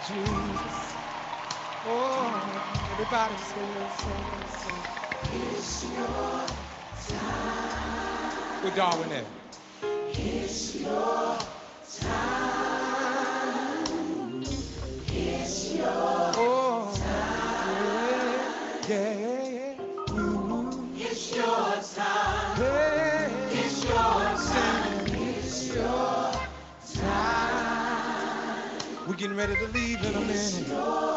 Jesus. Oh, everybody sing. It's your time. Where Darwin at? It's your time. It's your time. Yeah. It's your time. Hey. It's your time. It's your time. We're getting ready to leave in a minute. It's your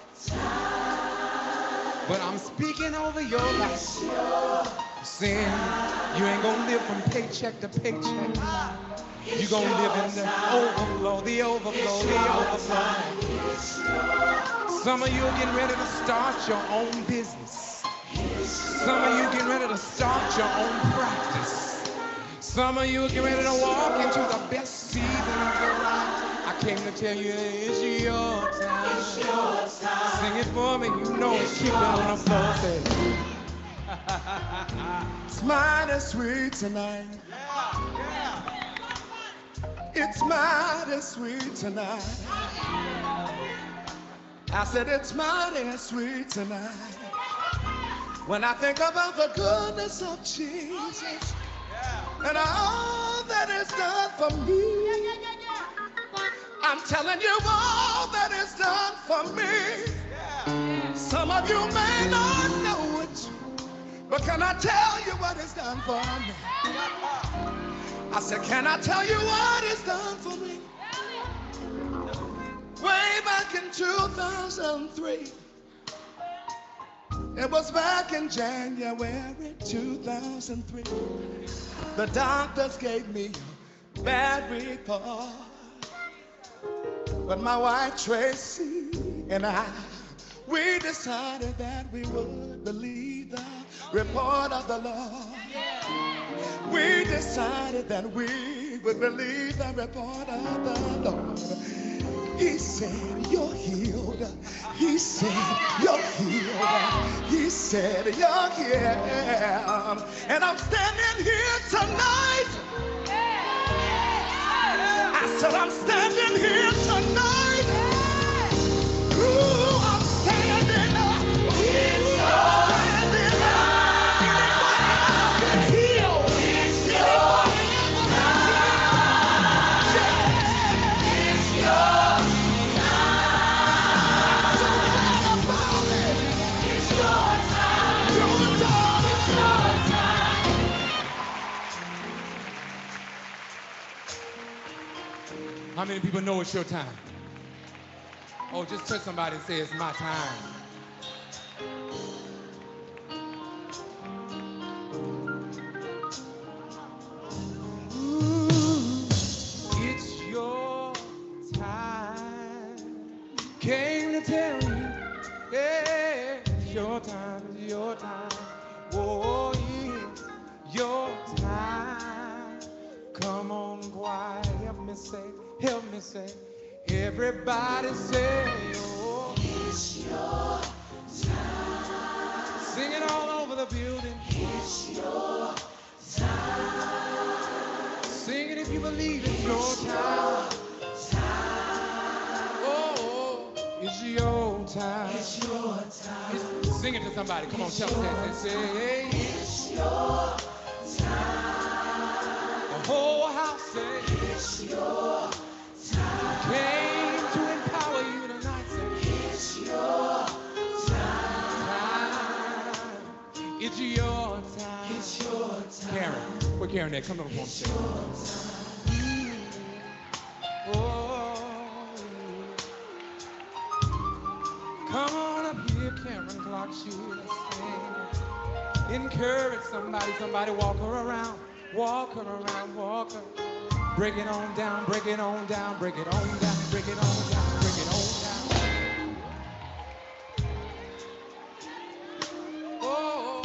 time. But I'm speaking over your life. It's your saying you ain't gonna live from paycheck to paycheck. You're gonna live in the overflow, the overflow, the overflow. Some of you are getting ready to start your own business. Some of you getting ready to start your own practice. Some of you are getting ready to walk into the best season of your life. I came to tell you it's your time. It's your time. Sing it for me, you know it's keeping on the floor. Say it. It's mighty sweet tonight. It's mighty sweet tonight. I said it's mighty sweet tonight. When I think about the goodness of Jesus and all that is done for me, I'm telling you all that is done for me. Some of you may not know it, but can I tell you what is done for me? I said, can I tell you what is done for me? Way back in 2003, it was back in January 2003, the doctors gave me a bad report. But my wife Tracy and I, we decided that we would believe the report of the Lord. We decided that we would believe the report of the Lord. He said, you're healed. He said, you're healed. He said, you're healed. And I'm standing here tonight. I said, I'm standing here tonight. Ooh, I'm standing up. It's standing up. Healed. It's your time. It's your time. It's your time. It's your time. How many people know it's your time? Oh, just touch somebody and say it's my time. Ooh, it's your time. Came to tell you, yeah, it's your time, it's your time. Oh, it's your time. Come on, choir, help me say, everybody say, oh, it's your time. Sing it all over the building. It's your time. Sing it if you believe it's your time. Oh, it's your time. It's your time. Sing it to somebody. Come on, tell them. Say, it's your time. The whole house say, it's your time. Came to empower you tonight. Say, it's your time. It's your time. It's your time. Karen, where Karen at? Come on, come say. Oh, come on up here, Karen Clark. Let's sing. Encourage somebody. Somebody walk her around. Walk her around. Walk her. Break it on down. Break it on down. Break it on down. Break it on down. Break it on down. Oh,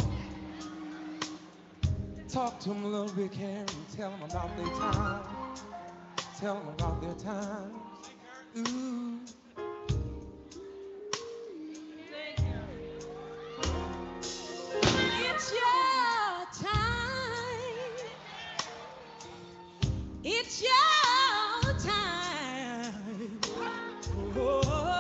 talk to them a little bit, Karen. Tell them about their time. Tell them about their time. Ooh. It's your time. It's your time. Oh.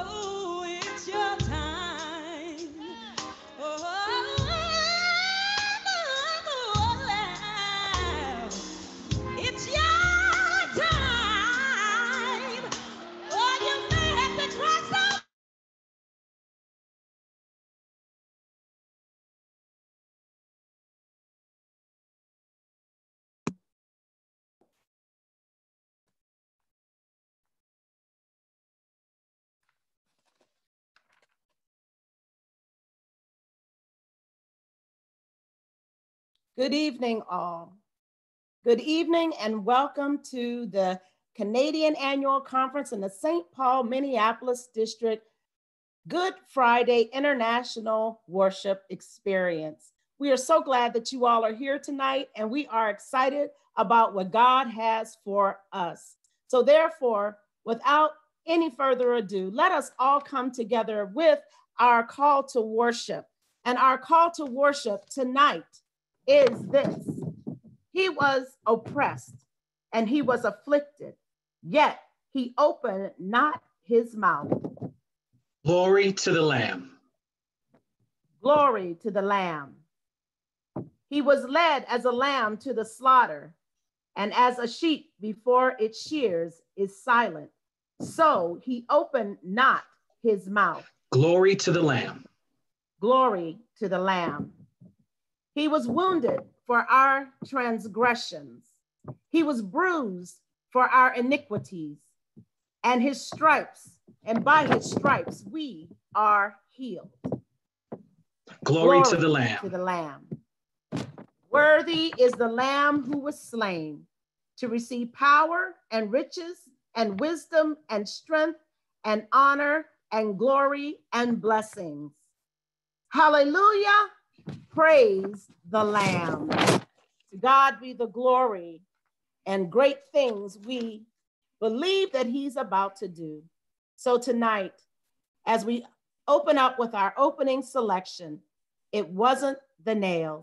Good evening, all. Good evening and welcome to the Canadian Annual Conference in the St. Paul, Minneapolis District Good Friday International Worship Experience. We are so glad that you all are here tonight, and we are excited about what God has for us. So therefore, without any further ado, let us all come together with our call to worship. And our call to worship tonight is this: He was oppressed and he was afflicted, yet he opened not his mouth. Glory to the Lamb. Glory to the Lamb. He was led as a lamb to the slaughter, and as a sheep before its shears is silent, so he opened not his mouth. Glory to the Lamb. Glory to the Lamb. He was wounded for our transgressions. He was bruised for our iniquities, and by his stripes we are healed. Glory to the Lamb. To the Lamb. Worthy is the Lamb who was slain to receive power and riches and wisdom and strength and honor and glory and blessings. Hallelujah. Praise the Lamb. To God be the glory and great things we believe that he's about to do. So tonight, as we open up with our opening selection, It Wasn't the Nails.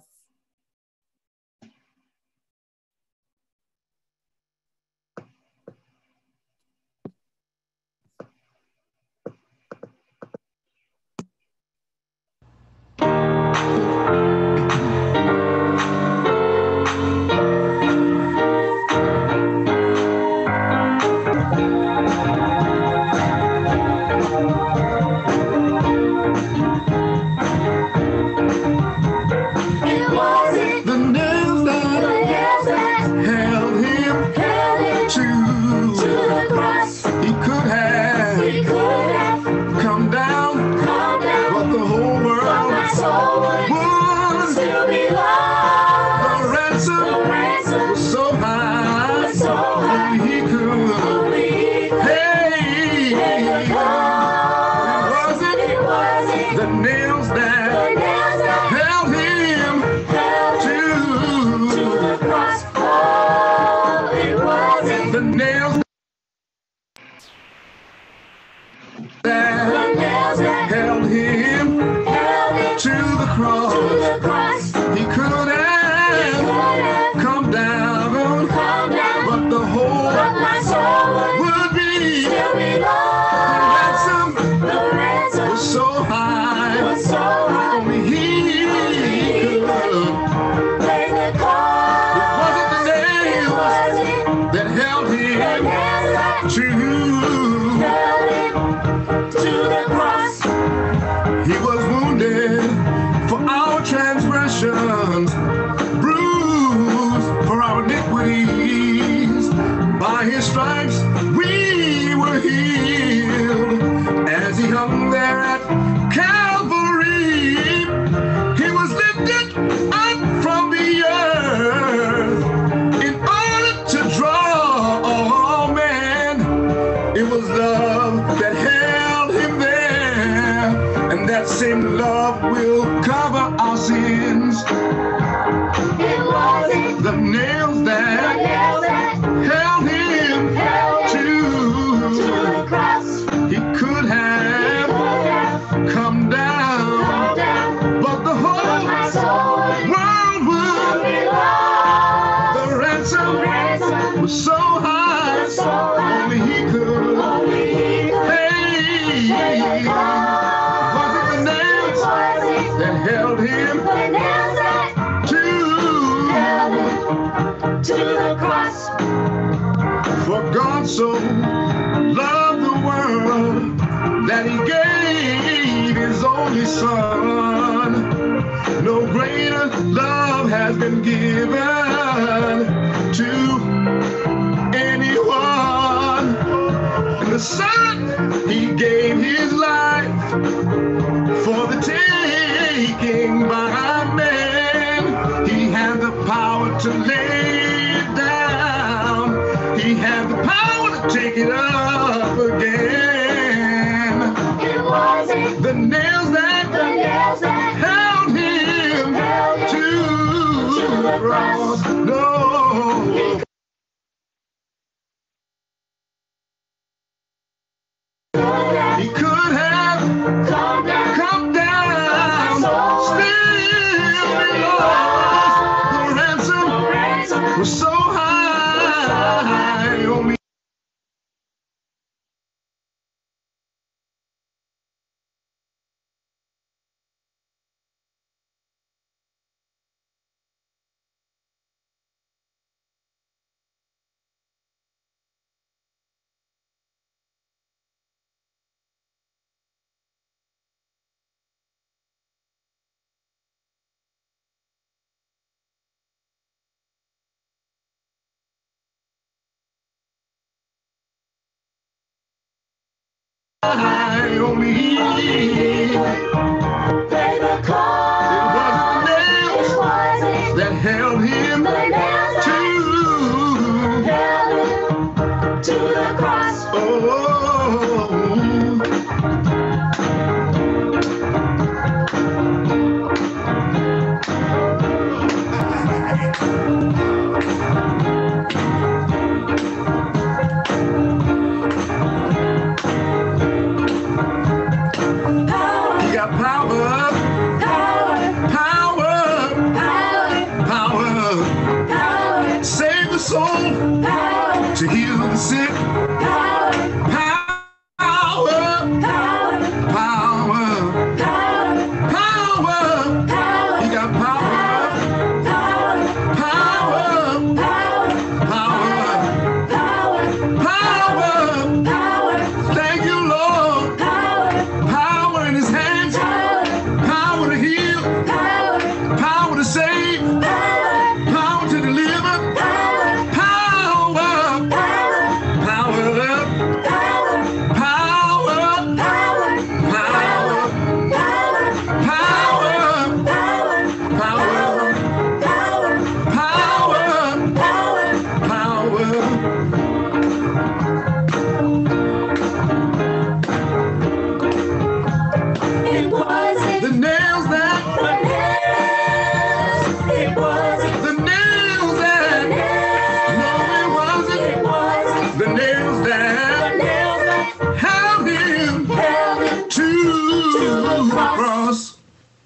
So loved the world that he gave his only son. No greater love has been given to anyone. And the Son, he gave his life for the taking by man. He had the the power to lay it down. He had the power to take it up again. It wasn't the nails that held him to the cross. No. He could have come down, still be lost. The ransom was so high. Only only he paid the cost. It wasn't that held him to the cross. oh. He got power, power, save the soul, to heal the sick. Power, power. He got power, power. Thank you, Lord. Power in his hands, power to heal, power to save, power to deliver, power, It wasn't the nails that, it wasn't the nails that, no, it wasn't, the nails that held him to the cross.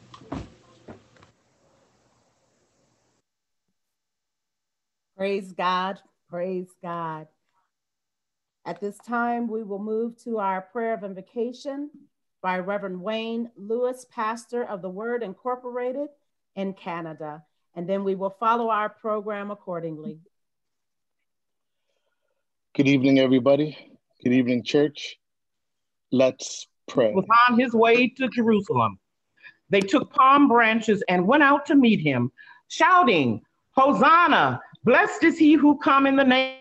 Praise God. Praise God. At this time, we will move to our prayer of invocation by Reverend Wayne Lewis, pastor of the Word Incorporated in Canada. And then we will follow our program accordingly. Good evening, everybody. Good evening, church. Let's pray. Was on his way to Jerusalem. They took palm branches and went out to meet him, shouting, "Hosanna! Blessed is he who come in the name."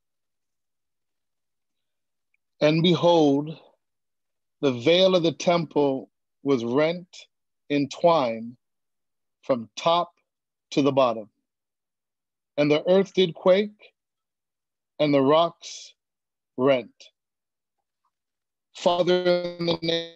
And behold, the veil of the temple was rent in twine from top to the bottom. And the earth did quake, and the rocks rent. Father, in the name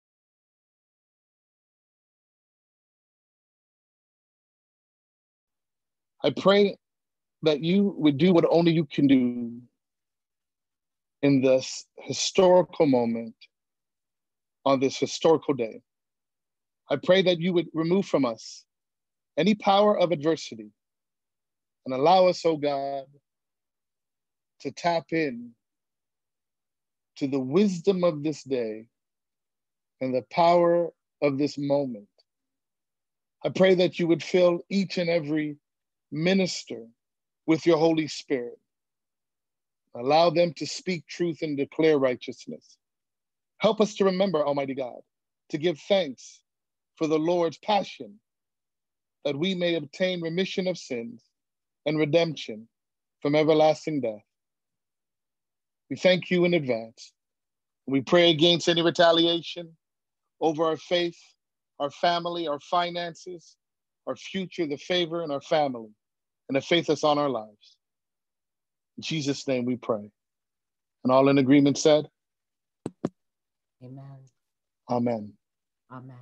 I pray that you would do what only you can do in this historical moment, on this historical day. I pray that you would remove from us any power of adversity and allow us, oh God, to tap in to the wisdom of this day and the power of this moment. I pray that you would fill each and every minister with your Holy Spirit. Allow them to speak truth and declare righteousness. Help us to remember, Almighty God, to give thanks for the Lord's passion, that we may obtain remission of sins and redemption from everlasting death. We thank you in advance. We pray against any retaliation over our faith, our family, our finances, our future, the favor in our family, and the faith that's on our lives. In Jesus' name we pray. And all in agreement said? Amen. Amen. Amen.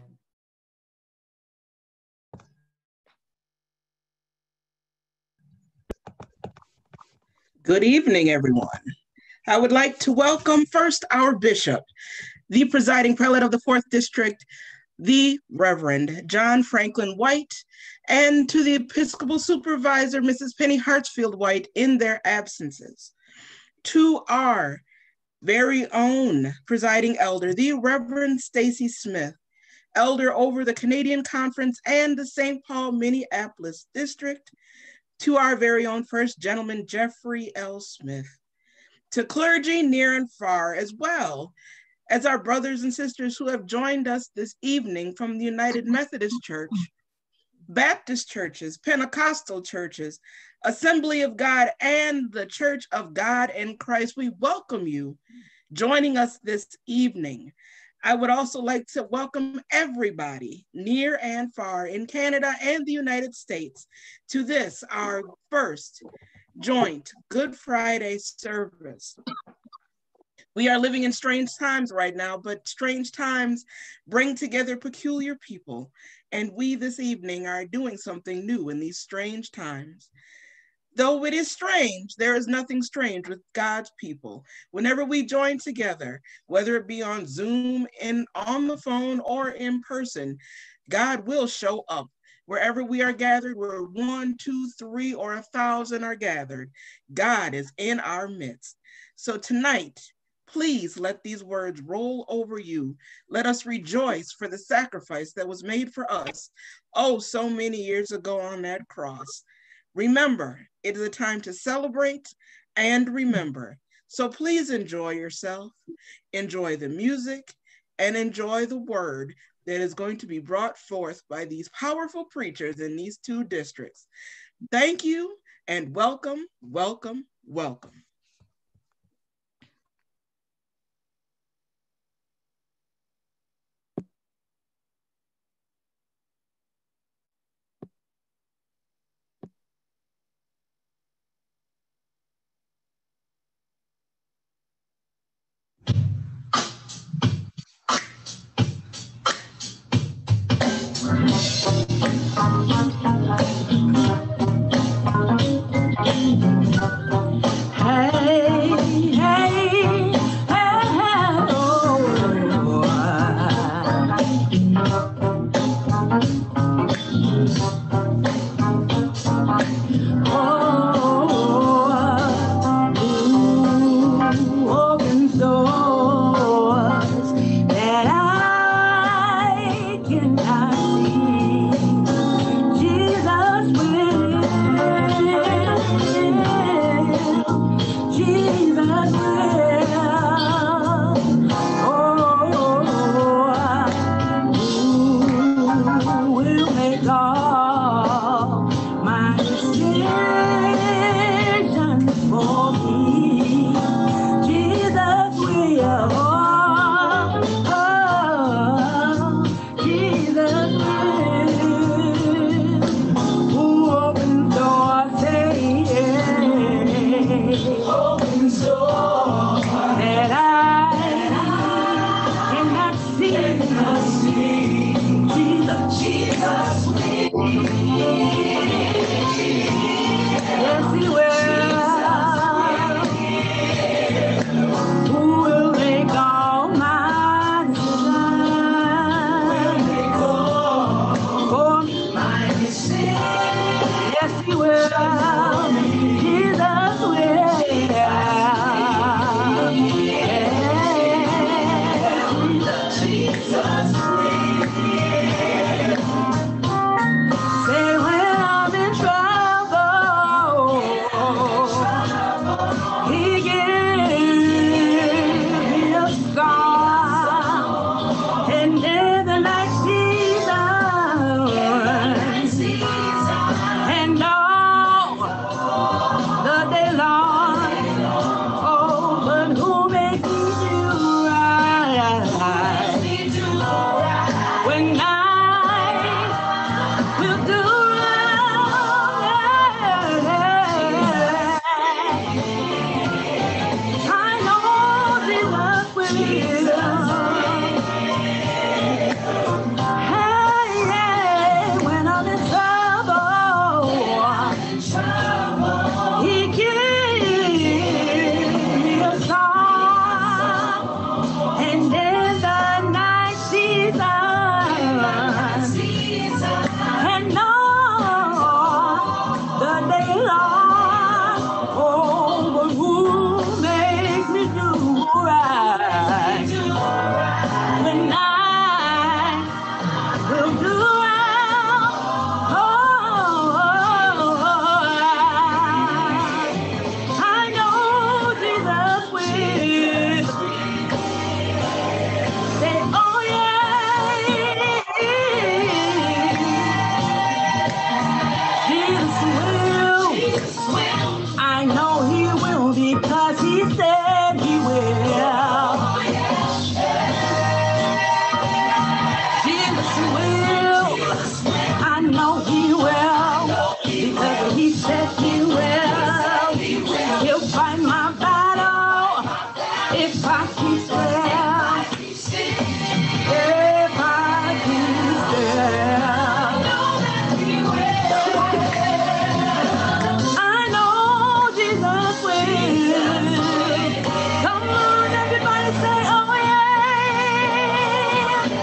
Good evening, everyone. I would like to welcome first our bishop, the presiding prelate of the 4th District, the Reverend John Franklin White, and to the Episcopal Supervisor, Mrs. Penny Hartsfield White, in their absences. To our very own presiding elder, the Reverend Stacy Smith, elder over the Canadian Conference and the St. Paul, Minneapolis District. To our very own First Gentleman, Jeffrey L. Smith. To clergy near and far, as well as our brothers and sisters who have joined us this evening from the United Methodist Church, Baptist churches, Pentecostal churches, Assembly of God, and the Church of God in Christ. We welcome you joining us this evening. I would also like to welcome everybody near and far in Canada and the United States to this, our first joint Good Friday service. We are living in strange times right now, but strange times bring together peculiar people. And we this evening are doing something new in these strange times. Though it is strange, there is nothing strange with God's people. Whenever we join together, whether it be on Zoom, on the phone, or in person, God will show up. Wherever we are gathered, where 1, 2, 3, or 1,000 are gathered, God is in our midst. So tonight, please let these words roll over you. Let us rejoice for the sacrifice that was made for us, oh, so many years ago on that cross. Remember, it is a time to celebrate and remember. So please enjoy yourself, enjoy the music, and enjoy the word that is going to be brought forth by these powerful preachers in these 2 districts. Thank you, and welcome, welcome, welcome. Jesus I know he will because he said he will. Jesus will. I know he will because he said he will. He'll fight my battle if I keep still. If I keep still. I know Jesus will. Come on, everybody say, oh yeah.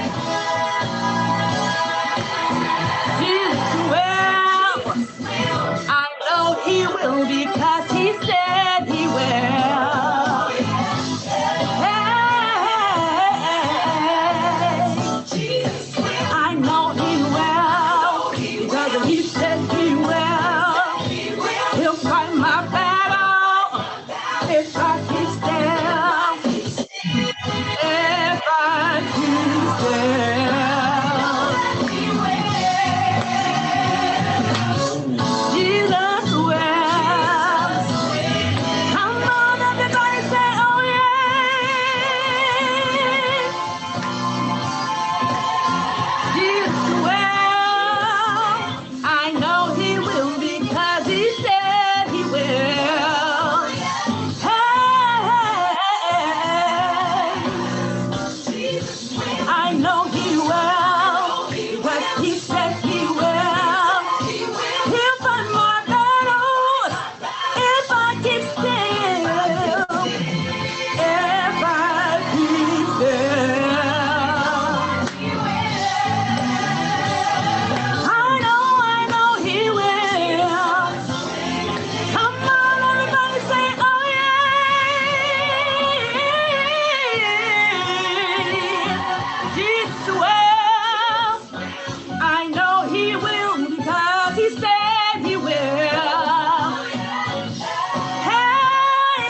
Jesus will. I know he will because he said he will. Hey, I know he will because he said he will. He'll fight my battle if I keep still. If I keep still. Jesus will. Come on, everybody say, oh yeah. Jesus will. I know he will because he said he will. Hey, I know he will because he said he will. He'll fight my battles if I keep still. If I keep still. I know he will. Come on, everybody say, oh yeah. Jesus will. I know he will because he said he will. Hey,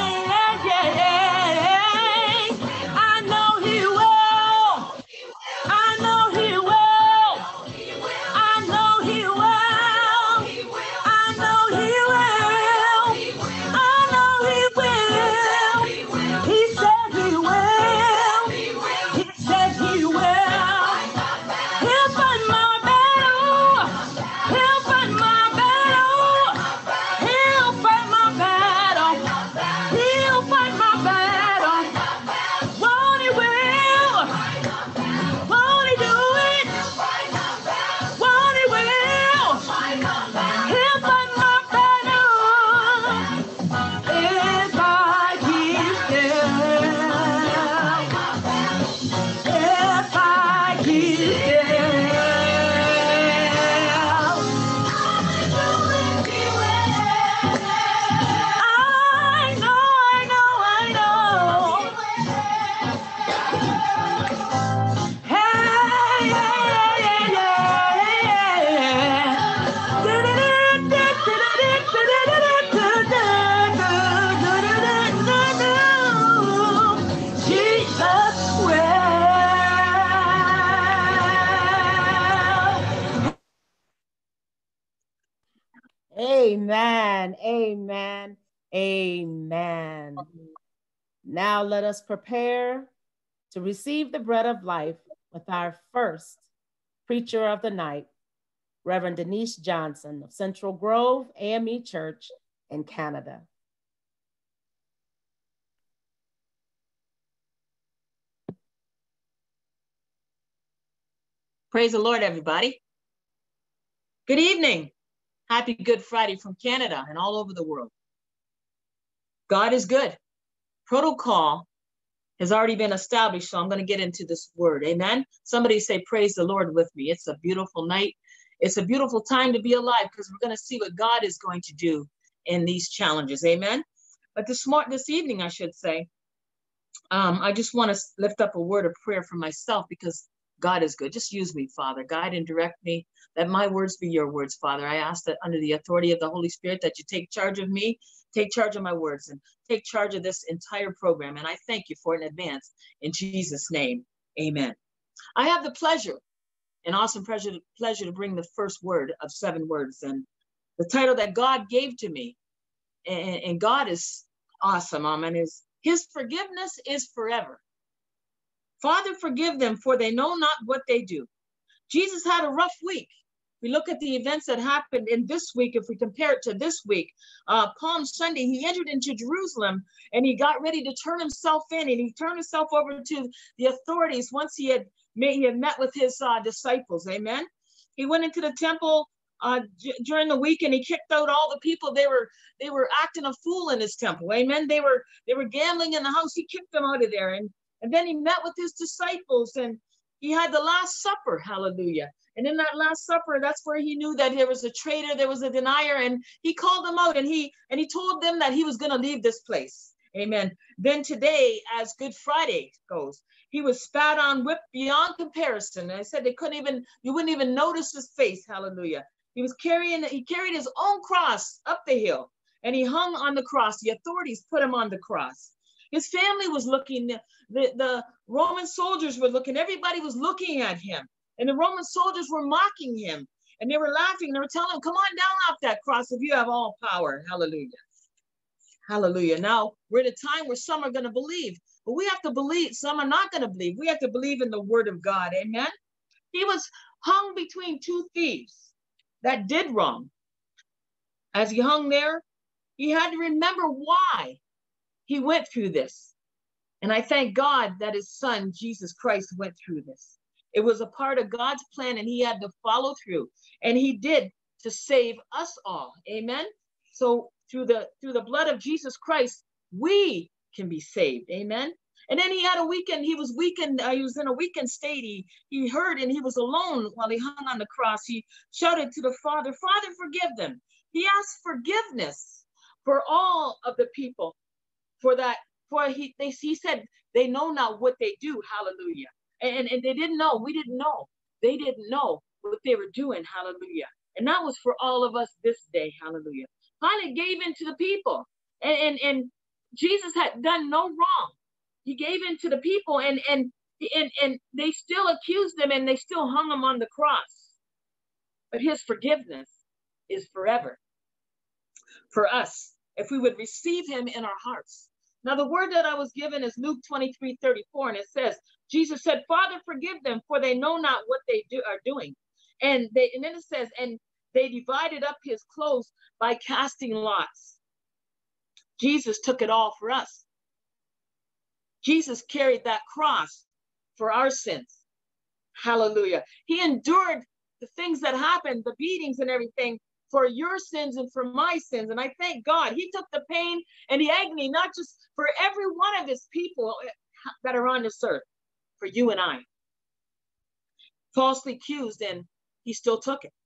I know he will. I know he will. I know he will. I know he will. I know he will. He said he will. He said he will. He'll fight my battle. He'll fight my battle. He'll fight my battle. He'll fight my battle. Won't he will? Won't he do it? Won't he will? He'll fight my battle. If I keep still. If I keep still. I know. Hey, Jesus will. Amen. Amen. Amen. Now let us prepare to receive the bread of life with our first preacher of the night, Reverend Denise Johnson of Central Grove AME Church in Canada. Praise the Lord, everybody. Good evening. Happy Good Friday from Canada and all over the world. God is good. Protocol has already been established, so I'm going to get into this word. Amen. Somebody say, praise the Lord with me. It's a beautiful night. It's a beautiful time to be alive because we're going to see what God is going to do in these challenges. Amen. But this evening, I should say, I just want to lift up a word of prayer for myself because God is good. Just use me, Father. Guide and direct me, that my words be your words, Father. I ask that under the authority of the Holy Spirit that you take charge of me, take charge of my words, and take charge of this entire program. And I thank you for it in advance. In Jesus' name, amen. I have the pleasure, an awesome pleasure to bring the first word of 7 words. And the title that God gave to me. And God is awesome, and his forgiveness is forever. Father, forgive them, for they know not what they do. Jesus had a rough week. We look at the events that happened in this week. If we compare it to this week, Palm Sunday, he entered into Jerusalem and he got ready to turn himself in, and he turned himself over to the authorities once he had met with his disciples. Amen. He went into the temple during the week and he kicked out all the people. They were acting a fool in his temple. Amen. They were gambling in the house. He kicked them out of there. And then he met with his disciples and he had the Last Supper. Hallelujah. And in that Last Supper, that's where he knew that there was a traitor, there was a denier, and he called them out and he told them that he was going to leave this place. Amen. Then today, as Good Friday goes, he was spat on, whipped beyond comparison. And I said you wouldn't even notice his face. Hallelujah. He carried his own cross up the hill and he hung on the cross. The authorities put him on the cross. His family was looking, the Roman soldiers were looking, everybody was looking at him. And the Roman soldiers were mocking him and they were laughing. They were telling him, come on down off that cross if you have all power. Hallelujah. Hallelujah. Now we're at a time where some are going to believe, but we have to believe. Some are not going to believe. We have to believe in the word of God. Amen. He was hung between two thieves that did wrong. As he hung there, he had to remember why he went through this. And I thank God that his son, Jesus Christ, went through this. It was a part of God's plan and he had to follow through. And he did, to save us all. Amen. So through the blood of Jesus Christ, we can be saved. Amen. And then he had a weekend. He was in a weakened state. He heard and he was alone while he hung on the cross. He shouted to the Father, Father, forgive them. He asked forgiveness for all of the people for that. He said, they know not what they do. Hallelujah. And they didn't know. We didn't know. They didn't know what they were doing. Hallelujah. And that was for all of us this day. Hallelujah. Pilate gave in to the people. And Jesus had done no wrong. He gave in to the people and they still accused him and they still hung him on the cross. But his forgiveness is forever for us if we would receive him in our hearts. Now, the word that I was given is Luke 23:34, and it says, Jesus said, Father, forgive them, for they know not what they are doing. And then it says, and they divided up his clothes by casting lots. Jesus took it all for us. Jesus carried that cross for our sins. Hallelujah. He endured the things that happened, the beatings and everything, for your sins and for my sins. And I thank God he took the pain and the agony, not just for every one of his people that are on this earth, for you and I. Falsely accused, and he still took it.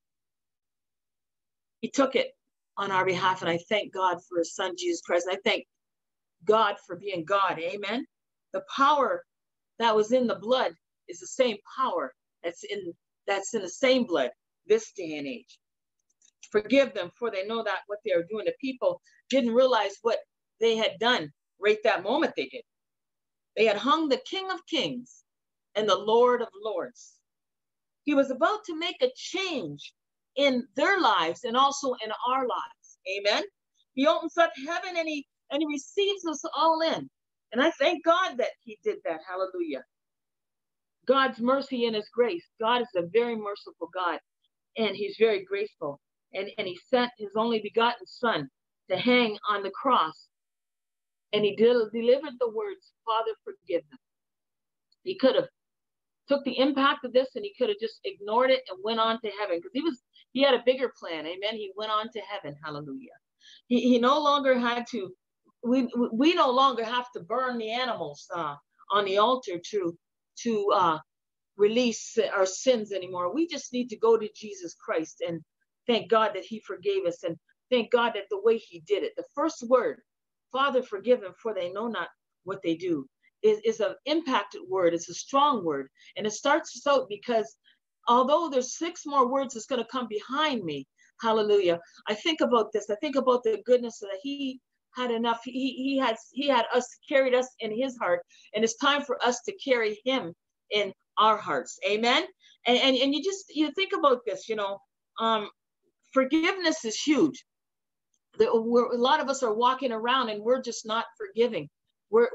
He took it on our behalf. And I thank God for his son, Jesus Christ. And I thank God for being God. Amen. The power that was in the blood is the same power that's in the same blood this day and age. Forgive them, for they know that what they are doing. The people didn't realize what they had done right that moment they did. They had hung the King of Kings and the Lord of Lords. He was about to make a change in their lives and also in our lives. Amen. He opens up heaven and he receives us all in. And I thank God that he did that. Hallelujah. God's mercy and his grace. God is a very merciful God, and he's very graceful. And he sent his only begotten son to hang on the cross. And he delivered the words, Father, forgive them. He could have took the impact of this and he could have just ignored it and went on to heaven, because he had a bigger plan. Amen. He went on to heaven. Hallelujah. He no longer had to, we no longer have to burn the animals on the altar to release our sins anymore. We just need to go to Jesus Christ and thank God that he forgave us, and thank God that the way he did it, the first word, Father, forgive them, for they know not what they do, is an impacted word. It's a strong word. And it starts us out because although there's 6 more words that's going to come behind me, hallelujah, I think about this. I think about the goodness that he had enough. He had us, carried us in his heart, and it's time for us to carry him in our hearts. Amen. And you think about this, forgiveness is huge. A lot of us are walking around and we're just not forgiving. We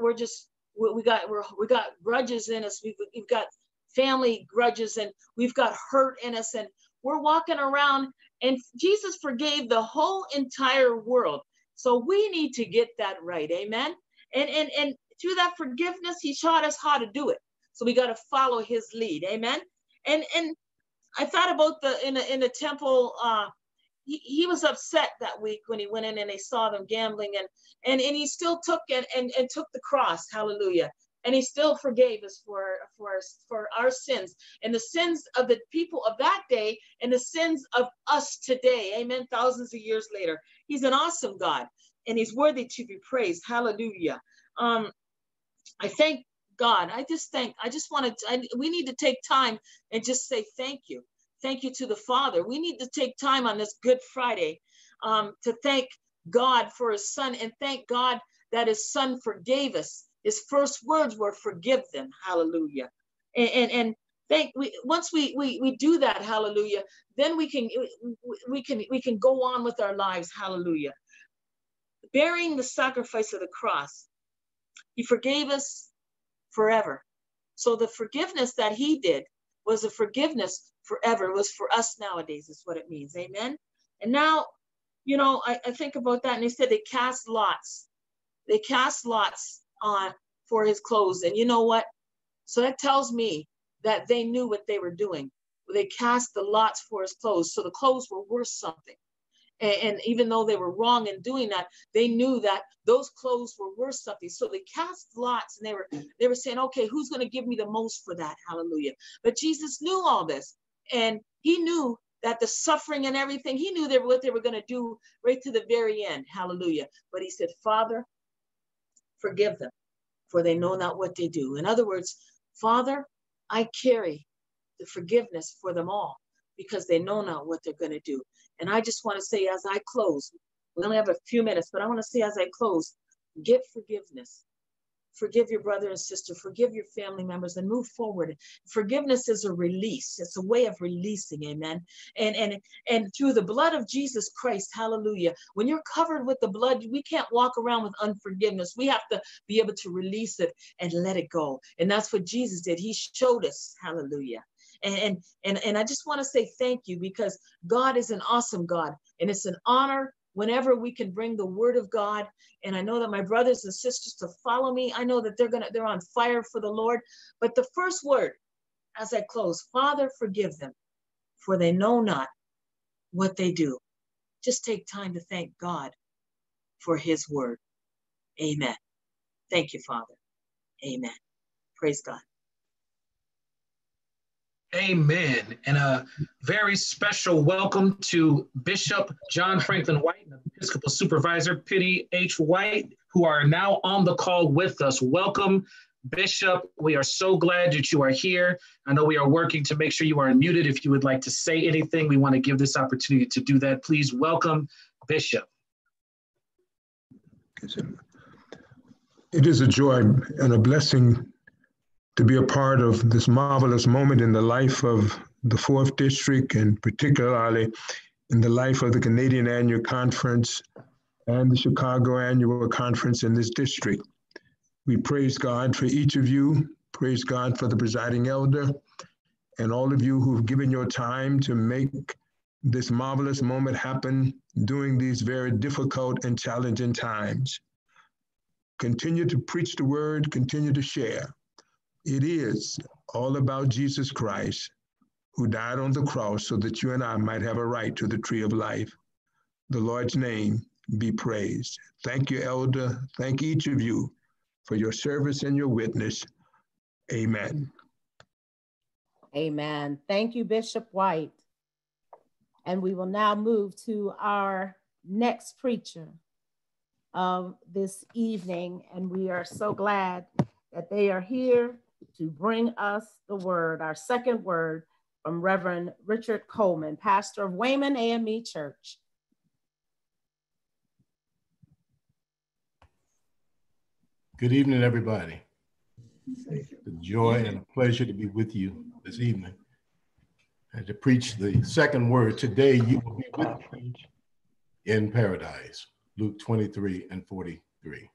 got grudges in us. We've got family grudges, and we've got hurt in us, and we're walking around, and Jesus forgave the whole entire world. So we need to get that right. Amen. And through that forgiveness, he taught us how to do it. So we got to follow his lead. Amen. And I thought about in the temple, he was upset that week when he went in and they saw them gambling, and he still took and took the cross. Hallelujah. And he still forgave us for our sins and the sins of the people of that day and the sins of us today. Amen. Thousands of years later. He's an awesome God, and he's worthy to be praised. Hallelujah. I thank God. We need to take time and just say thank you. Thank you to the Father. We need to take time on this Good Friday to thank God for his son, and thank God that his son forgave us. His first words were, forgive them. Hallelujah. And once we do that, hallelujah, then we can go on with our lives. Hallelujah. Bearing the sacrifice of the cross, he forgave us forever. So the forgiveness that he did was a forgiveness forever. It was for us nowadays, is what it means. Amen. And now, I think about that, and they said they cast lots. They cast lots for his clothes. And you know what? So that tells me that they knew what they were doing. They cast the lots for his clothes. So the clothes were worth something. And even though they were wrong in doing that, they knew that those clothes were worth something. So they cast lots, and they were saying, okay, who's going to give me the most for that? Hallelujah. But Jesus knew all this, and he knew that the suffering and everything, he knew what they were going to do right to the very end. Hallelujah. But he said, Father, forgive them, for they know not what they do. In other words, Father, I carry the forgiveness for them all, because they know not what they're going to do. And I just want to say, as I close, we only have a few minutes, but I want to say as I close, get forgiveness. Forgive your brother and sister, forgive your family members, and move forward. Forgiveness is a release. It's a way of releasing, amen. And through the blood of Jesus Christ, hallelujah, when you're covered with the blood, we can't walk around with unforgiveness. We have to be able to release it and let it go. And that's what Jesus did. He showed us, hallelujah. And I just want to say thank you, because God is an awesome God, and it's an honor whenever we can bring the word of God. And I know that my brothers and sisters to follow me, I know that they're on fire for the Lord. But the first word as I close, Father, forgive them, for they know not what they do. Just take time to thank God for his word. Amen. Thank you, Father. Amen. Praise God. Amen. And a very special welcome to Bishop John Franklin White and Episcopal Supervisor Pitty H. White, who are now on the call with us. Welcome, Bishop. We are so glad that you are here. I know we are working to make sure you are unmuted. If you would like to say anything, we want to give this opportunity to do that. Please welcome, Bishop. It is a joy and a blessing to be a part of this marvelous moment in the life of the 4th District, and particularly in the life of the Canadian Annual Conference and the Chicago Annual Conference in this district. We praise God for each of you, praise God for the presiding elder, and all of you who've given your time to make this marvelous moment happen during these very difficult and challenging times. Continue to preach the word, continue to share. It is all about Jesus Christ, who died on the cross so that you and I might have a right to the tree of life. The Lord's name be praised. Thank you, Elder. Thank each of you for your service and your witness. Amen. Amen. Thank you, Bishop White. And we will now move to our next preacher of this evening. And we are so glad that they are here to bring us the word, our second word from Reverend Richard Coleman, pastor of Wayman AME Church. Good evening, everybody. It's a joy and a pleasure to be with you this evening. and to preach the second word. Today you will be with me in paradise. Luke 23 and 43.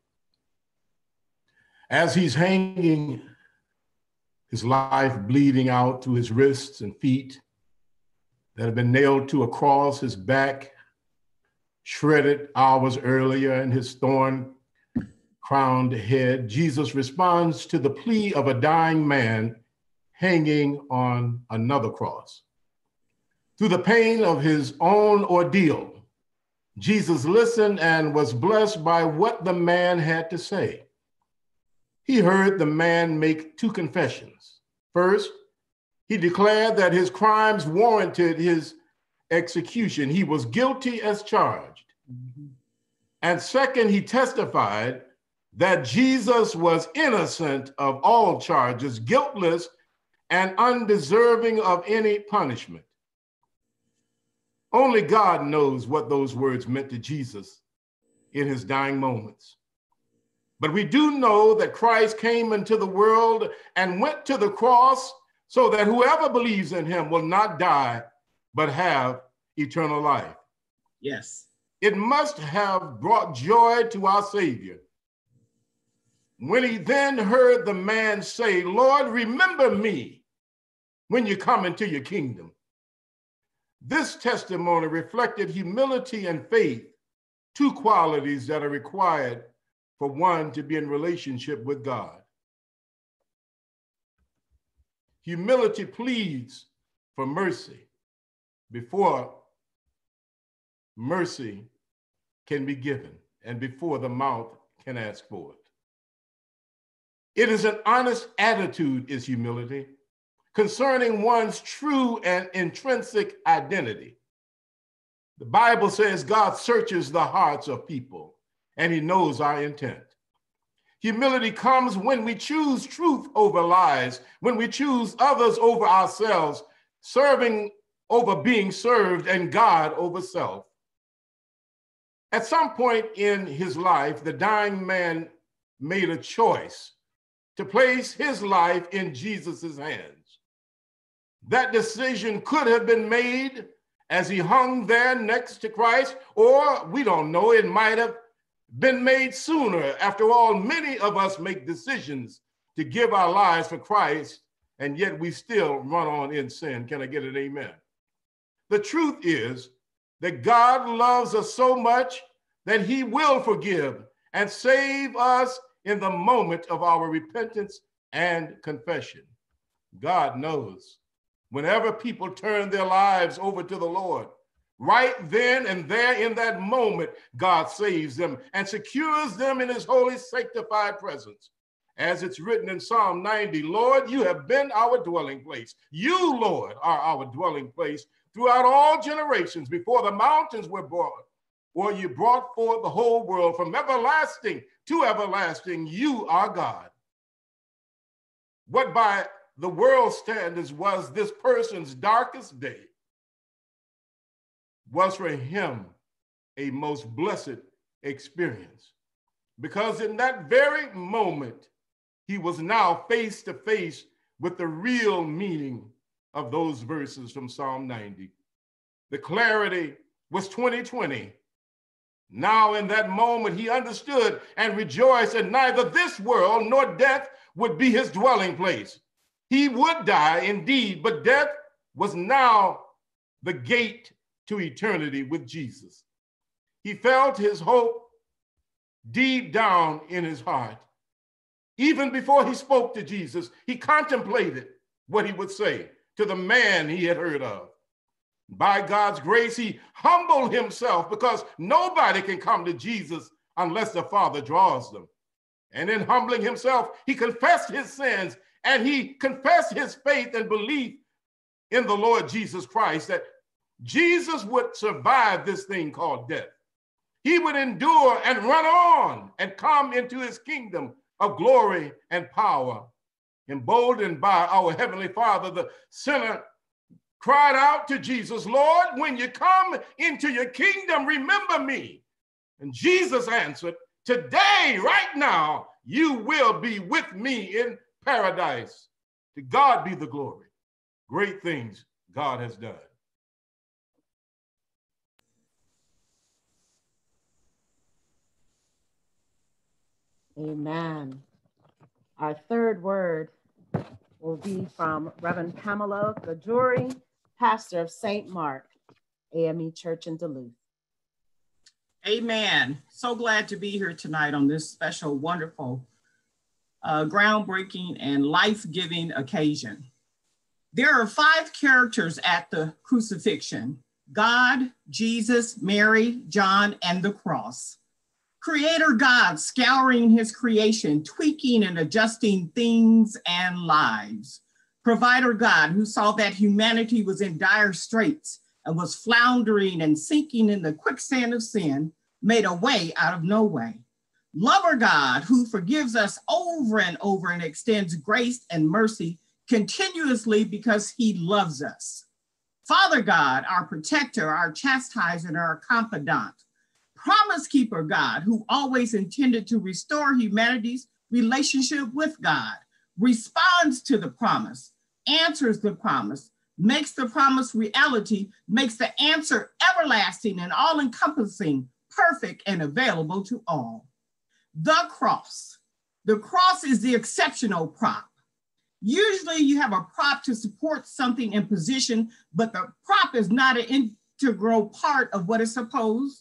As he's hanging, his life bleeding out through his wrists and feet that have been nailed to a cross, his back shredded hours earlier, and his thorn-crowned head, Jesus responds to the plea of a dying man hanging on another cross. Through the pain of his own ordeal, Jesus listened and was blessed by what the man had to say. He heard the man make two confessions. First, he declared that his crimes warranted his execution. He was guilty as charged. Mm-hmm. And second, he testified that Jesus was innocent of all charges, guiltless and undeserving of any punishment. Only God knows what those words meant to Jesus in his dying moments. But we do know that Christ came into the world and went to the cross so that whoever believes in him will not die, but have eternal life. Yes. It must have brought joy to our Savior when he then heard the man say, "Lord, remember me when you come into your kingdom." This testimony reflected humility and faith, two qualities that are required for one to be in relationship with God. Humility pleads for mercy before mercy can be given and before the mouth can ask for it. It is an honest attitude, is humility, concerning one's true and intrinsic identity. The Bible says God searches the hearts of people and he knows our intent. Humility comes when we choose truth over lies, when we choose others over ourselves, serving over being served, and God over self. At some point in his life, the dying man made a choice to place his life in Jesus's hands. That decision could have been made as he hung there next to Christ, or we don't know, it might have been made sooner. After all, many of us make decisions to give our lives for Christ, and yet we still run on in sin. Can I get an amen? The truth is that God loves us so much that he will forgive and save us in the moment of our repentance and confession. God knows whenever people turn their lives over to the Lord, right then and there in that moment, God saves them and secures them in his holy sanctified presence. As it's written in Psalm 90, Lord, you have been our dwelling place. You, Lord, are our dwelling place throughout all generations. Before the mountains were brought, or you brought forth the whole world, from everlasting to everlasting, you are God. What by the world's standards was this person's darkest day was for him a most blessed experience, because in that very moment, he was now face to face with the real meaning of those verses from Psalm 90. The clarity was 20/20. Now in that moment, he understood and rejoiced that neither this world nor death would be his dwelling place. He would die indeed, but death was now the gate to eternity with Jesus. He felt his hope deep down in his heart. Even before he spoke to Jesus, he contemplated what he would say to the man he had heard of. By God's grace, he humbled himself, because nobody can come to Jesus unless the Father draws them. And in humbling himself, he confessed his sins, and he confessed his faith and belief in the Lord Jesus Christ, that Jesus would survive this thing called death. He would endure and run on and come into his kingdom of glory and power. Emboldened by our Heavenly Father, the sinner cried out to Jesus, Lord, when you come into your kingdom, remember me. And Jesus answered, today, right now, you will be with me in paradise. To God be the glory. Great things God has done. Amen. Our third word will be from Reverend Pamela Gajuri, pastor of St. Mark AME Church in Duluth. Amen. So glad to be here tonight on this special, wonderful, groundbreaking and life-giving occasion. There are 5 characters at the crucifixion: God, Jesus, Mary, John, and the cross. Creator God scouring his creation, tweaking and adjusting things and lives. Provider God, who saw that humanity was in dire straits and was floundering and sinking in the quicksand of sin, made a way out of no way. Lover God, who forgives us over and over and extends grace and mercy continuously because he loves us. Father God, our protector, our chastiser, and our confidant. Promise keeper God, who always intended to restore humanity's relationship with God, responds to the promise, answers the promise, makes the promise reality, makes the answer everlasting and all-encompassing, perfect and available to all. The cross. The cross is the exceptional prop. Usually you have a prop to support something in position, but the prop is not an integral part of what is supported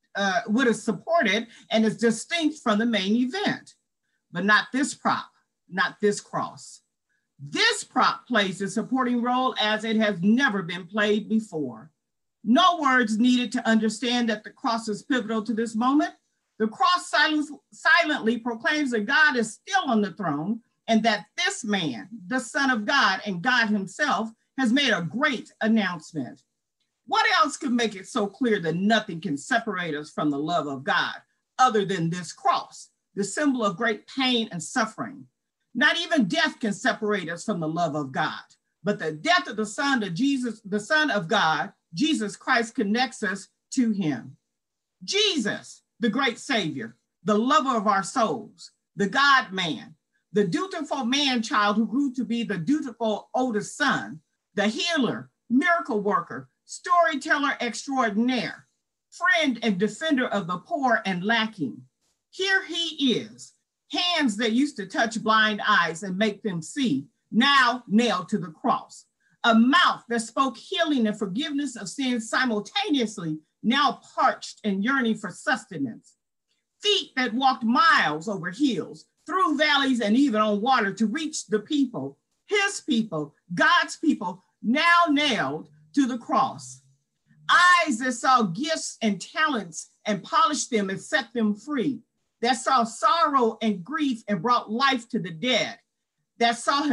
and is distinct from the main event. But not this prop, not this cross. This prop plays a supporting role as it has never been played before. No words needed to understand that the cross is pivotal to this moment. The cross silently proclaims that God is still on the throne and that this man, the Son of God and God himself, has made a great announcement. What else could make it so clear that nothing can separate us from the love of God other than this cross, the symbol of great pain and suffering? Not even death can separate us from the love of God, but the death of the Son of God, Jesus Christ, connects us to him. Jesus, the great Savior, the lover of our souls, the God-man, the dutiful man-child who grew to be the dutiful oldest son, the healer, miracle worker, storyteller extraordinaire, friend and defender of the poor and lacking. Here he is, hands that used to touch blind eyes and make them see, now nailed to the cross. A mouth that spoke healing and forgiveness of sins simultaneously, now parched and yearning for sustenance. Feet that walked miles over hills, through valleys and even on water to reach the people, his people, God's people, now nailed to the cross. Eyes that saw gifts and talents and polished them and set them free, that saw sorrow and grief and brought life to the dead, that saw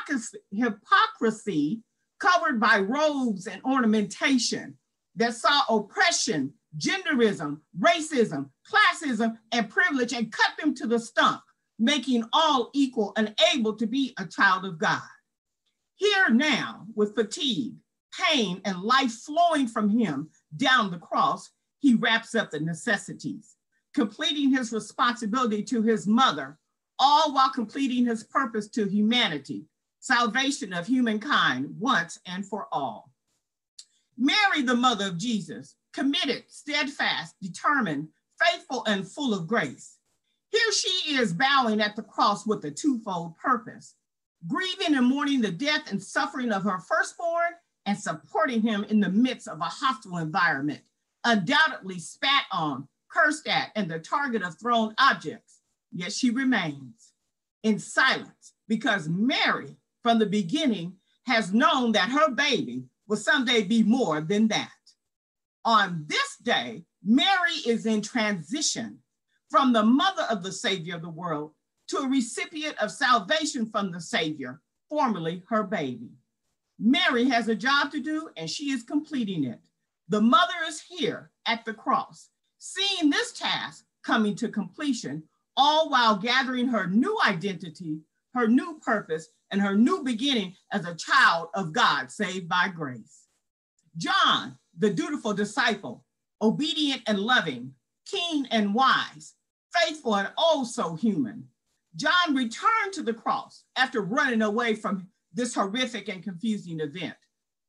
hypocrisy covered by robes and ornamentation, that saw oppression, genderism, racism, classism, and privilege and cut them to the stump, making all equal and able to be a child of God. Here now, with fatigue, pain, and life flowing from him down the cross, he wraps up the necessities, completing his responsibility to his mother, all while completing his purpose to humanity, salvation of humankind once and for all. Mary, the mother of Jesus, committed, steadfast, determined, faithful, and full of grace. Here she is bowing at the cross with a twofold purpose, grieving and mourning the death and suffering of her firstborn and supporting him in the midst of a hostile environment, undoubtedly spat on, cursed at, and the target of thrown objects. Yet she remains in silence because Mary, from the beginning, has known that her baby will someday be more than that. On this day, Mary is in transition from the mother of the Savior of the world to a recipient of salvation from the Savior, formerly her baby. Mary has a job to do and she is completing it. The mother is here at the cross, seeing this task coming to completion, all while gathering her new identity, her new purpose, and her new beginning as a child of God saved by grace. John, the dutiful disciple, obedient and loving, keen and wise, faithful and oh so human. John returned to the cross after running away from this horrific and confusing event.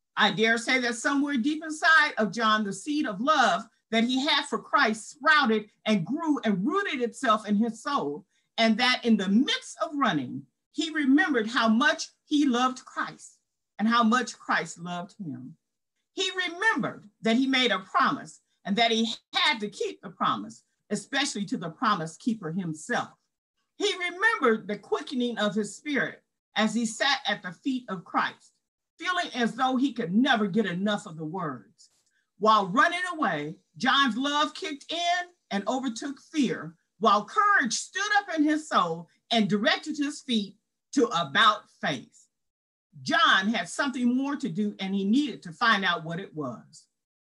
I dare say that somewhere deep inside of John, the seed of love that he had for Christ sprouted and grew and rooted itself in his soul. And that in the midst of running, he remembered how much he loved Christ and how much Christ loved him. He remembered that he made a promise and that he had to keep the promise, especially to the promise keeper himself. He remembered the quickening of his spirit as he sat at the feet of Christ, feeling as though he could never get enough of the words. While running away, John's love kicked in and overtook fear, while courage stood up in his soul and directed his feet to about faith. John had something more to do, and he needed to find out what it was.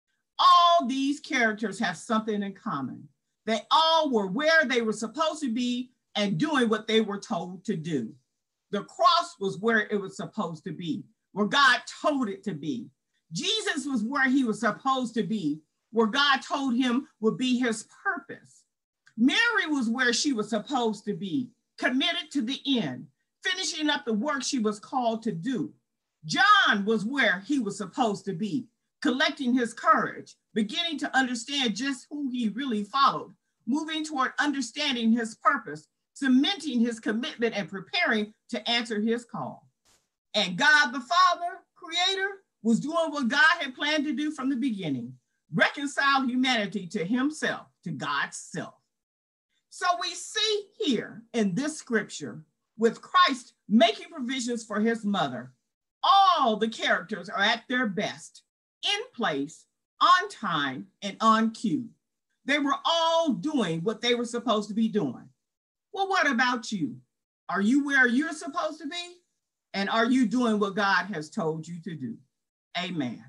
All these characters have something in common. They all were where they were supposed to be and doing what they were told to do. The cross was where it was supposed to be, where God told it to be. Jesus was where he was supposed to be, where God told him would be his purpose. Mary was where she was supposed to be, committed to the end, finishing up the work she was called to do. John was where he was supposed to be, collecting his courage, beginning to understand just who he really followed, moving toward understanding his purpose, cementing his commitment and preparing to answer his call. And God the Father, Creator, was doing what God had planned to do from the beginning, reconcile humanity to himself, to God's self. So we see here in this scripture, with Christ making provisions for his mother, all the characters are at their best, in place, on time, and on cue. They were all doing what they were supposed to be doing. Well, what about you? Are you where you're supposed to be? And are you doing what God has told you to do? Amen.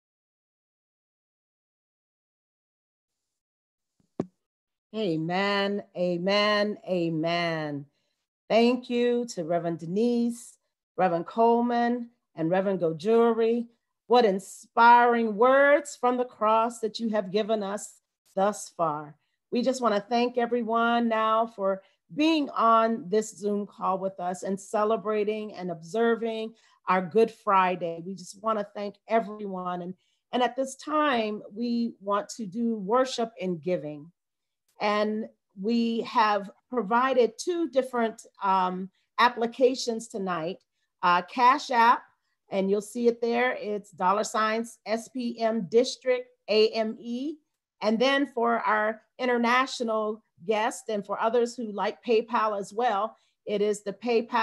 Amen, amen, amen. Thank you to Reverend Denise, Reverend Coleman, and Reverend Gojuri. What inspiring words from the cross that you have given us thus far. We just want to thank everyone now for being on this Zoom call with us and celebrating and observing our Good Friday. We just want to thank everyone. And at this time, we want to do worship and giving. And we have provided two different applications tonight. Cash App, and you'll see it there. It's $ SPM District AME. And then for our international guests and for others who like PayPal as well, it is the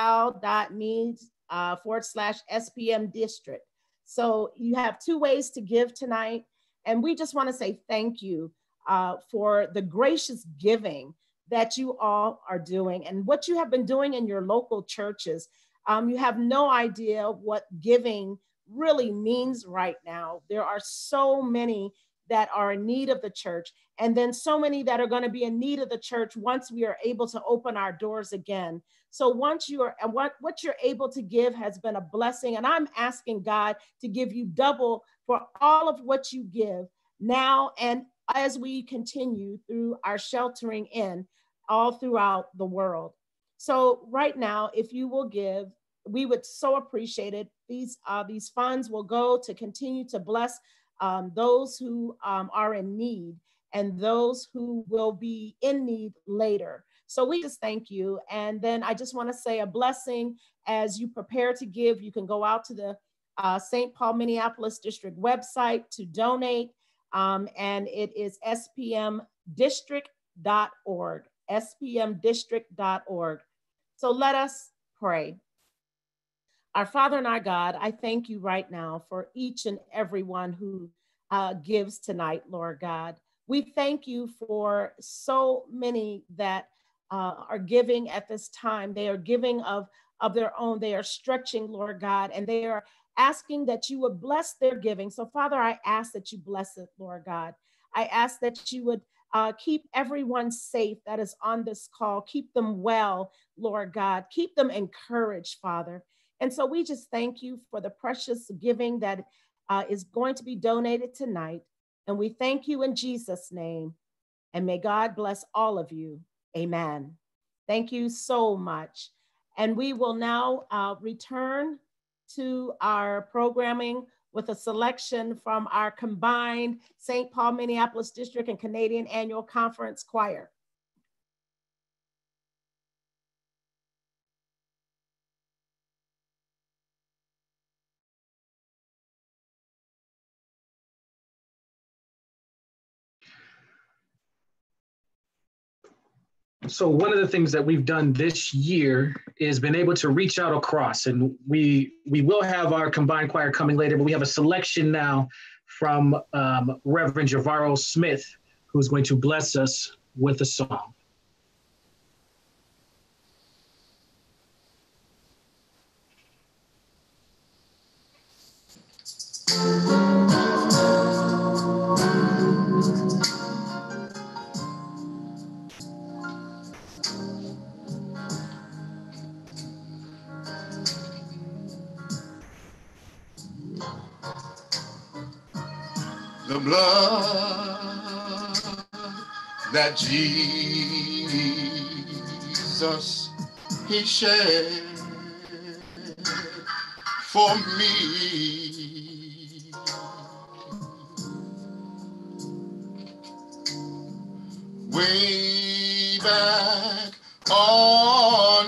paypal.me/SPM District. So you have two ways to give tonight. And we just want to say thank you for the gracious giving that you all are doing and what you have been doing in your local churches. You have no idea what giving really means right now. There are so many that are in need of the church, and then so many that are going to be in need of the church once we are able to open our doors again. So once you are, and what you're able to give has been a blessing, and I'm asking God to give you double for all of what you give now and as we continue through our sheltering in all throughout the world. So right now, if you will give, we would so appreciate it. These funds will go to continue to bless those who are in need and those who will be in need later. So we just thank you. And then I just want to say a blessing as you prepare to give. You can go out to the St. Paul Minneapolis District website to donate. And it is spmdistrict.org, spmdistrict.org. So let us pray. Our Father and our God, I thank you right now for each and every one who gives tonight, Lord God. We thank you for so many that are giving at this time. They are giving of their own. They are stretching, Lord God, and they are asking that you would bless their giving. So Father, I ask that you bless it, Lord God. I ask that you would keep everyone safe that is on this call. Keep them well, Lord God. Keep them encouraged, Father. And so we just thank you for the precious giving that is going to be donated tonight. And we thank you in Jesus' name. And may God bless all of you. Amen. Thank you so much. And we will now return to our programming with a selection from our combined St. Paul, Minneapolis District and Canadian Annual Conference Choir. So one of the things that we've done this year is been able to reach out across, and we will have our combined choir coming later, but we have a selection now from Reverend Javaro Smith, who's going to bless us with a song. The blood that Jesus, he shed for me. Way back on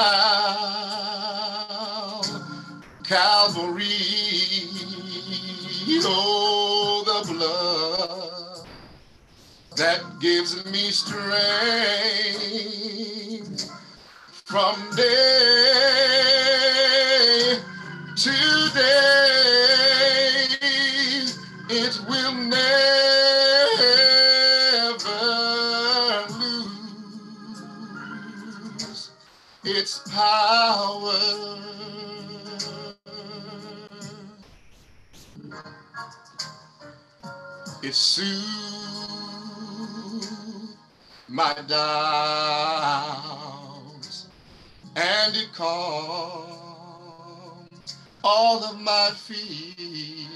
Calvary, oh, the blood that gives me strength from day to day. It will never lose its power. It soothes my doubts and it calms all of my fears.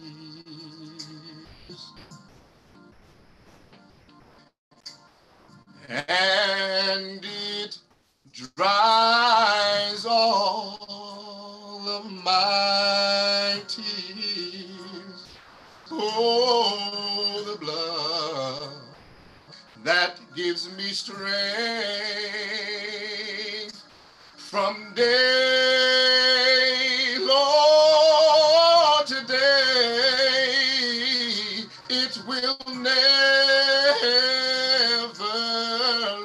And it dries all of my tears. Oh, the blood that gives me strength from day, Lord, to day. It will never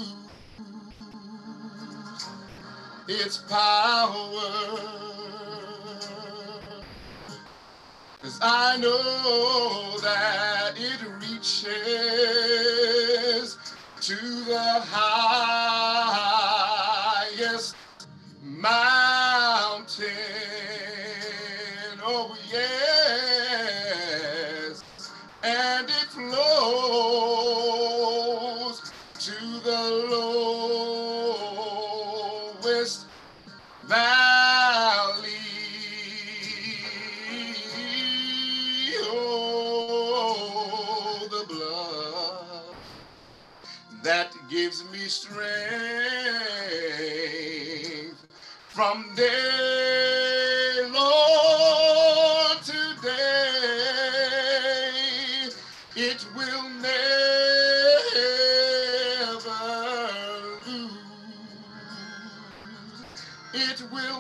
lose its power. 'Cause I know that it reaches to the highest mountain. Oh, yes. And it flows to the lowest valley. That gives me strength from day, Lord, to day. It will never lose. It will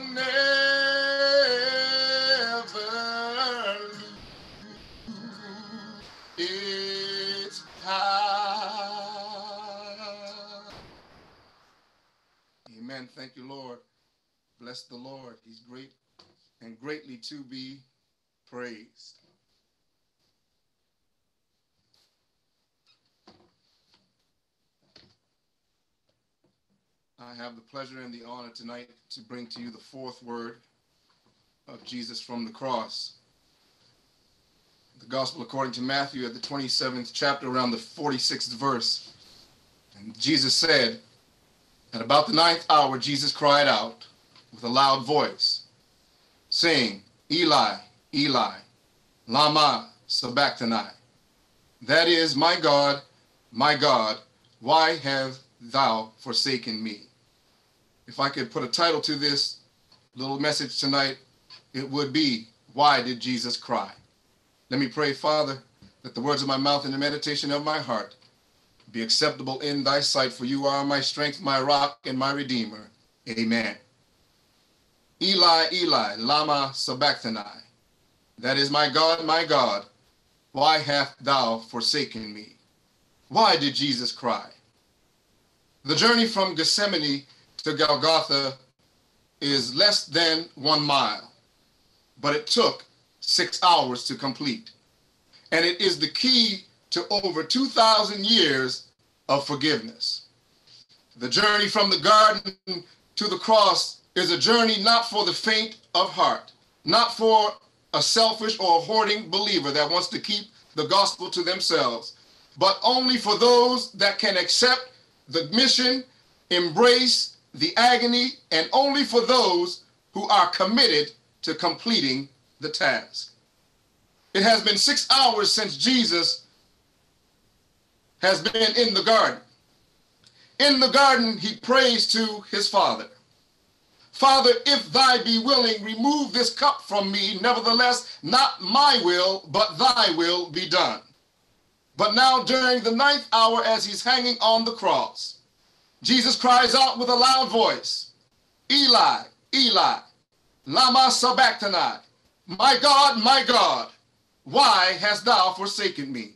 never lose its power. Amen. Thank you, Lord. Bless the Lord. He's great and greatly to be praised. I have the pleasure and the honor tonight to bring to you the fourth word of Jesus from the cross. The gospel according to Matthew at the 27th chapter, around the 46th verse. And Jesus said, at about the 9th hour, Jesus cried out with a loud voice, saying, Eli, Eli, lama sabachthani. That is, my God, why have thou forsaken me? If I could put a title to this little message tonight, it would be, Why did Jesus cry? Let me pray, Father, that the words of my mouth and the meditation of my heart be acceptable in thy sight, for you are my strength, my rock, and my redeemer. Amen. Eli, Eli, lama sabachthani. That is, my God, why hast thou forsaken me? Why did Jesus cry? The journey from Gethsemane to Golgotha is less than 1 mile, but it took 6 hours to complete. And it is the key to over 2,000 years of forgiveness. The journey from the garden to the cross is a journey not for the faint of heart, not for a selfish or hoarding believer that wants to keep the gospel to themselves, but only for those that can accept the mission, embrace the agony, and only for those who are committed to completing the task. It has been 6 hours since Jesus has been in the garden. In the garden, he prays to his Father. Father, if thy be willing, remove this cup from me. Nevertheless, not my will, but thy will be done. But now during the 9th hour, as he's hanging on the cross, Jesus cries out with a loud voice, Eli, Eli, lama sabachthani. My God, why hast thou forsaken me?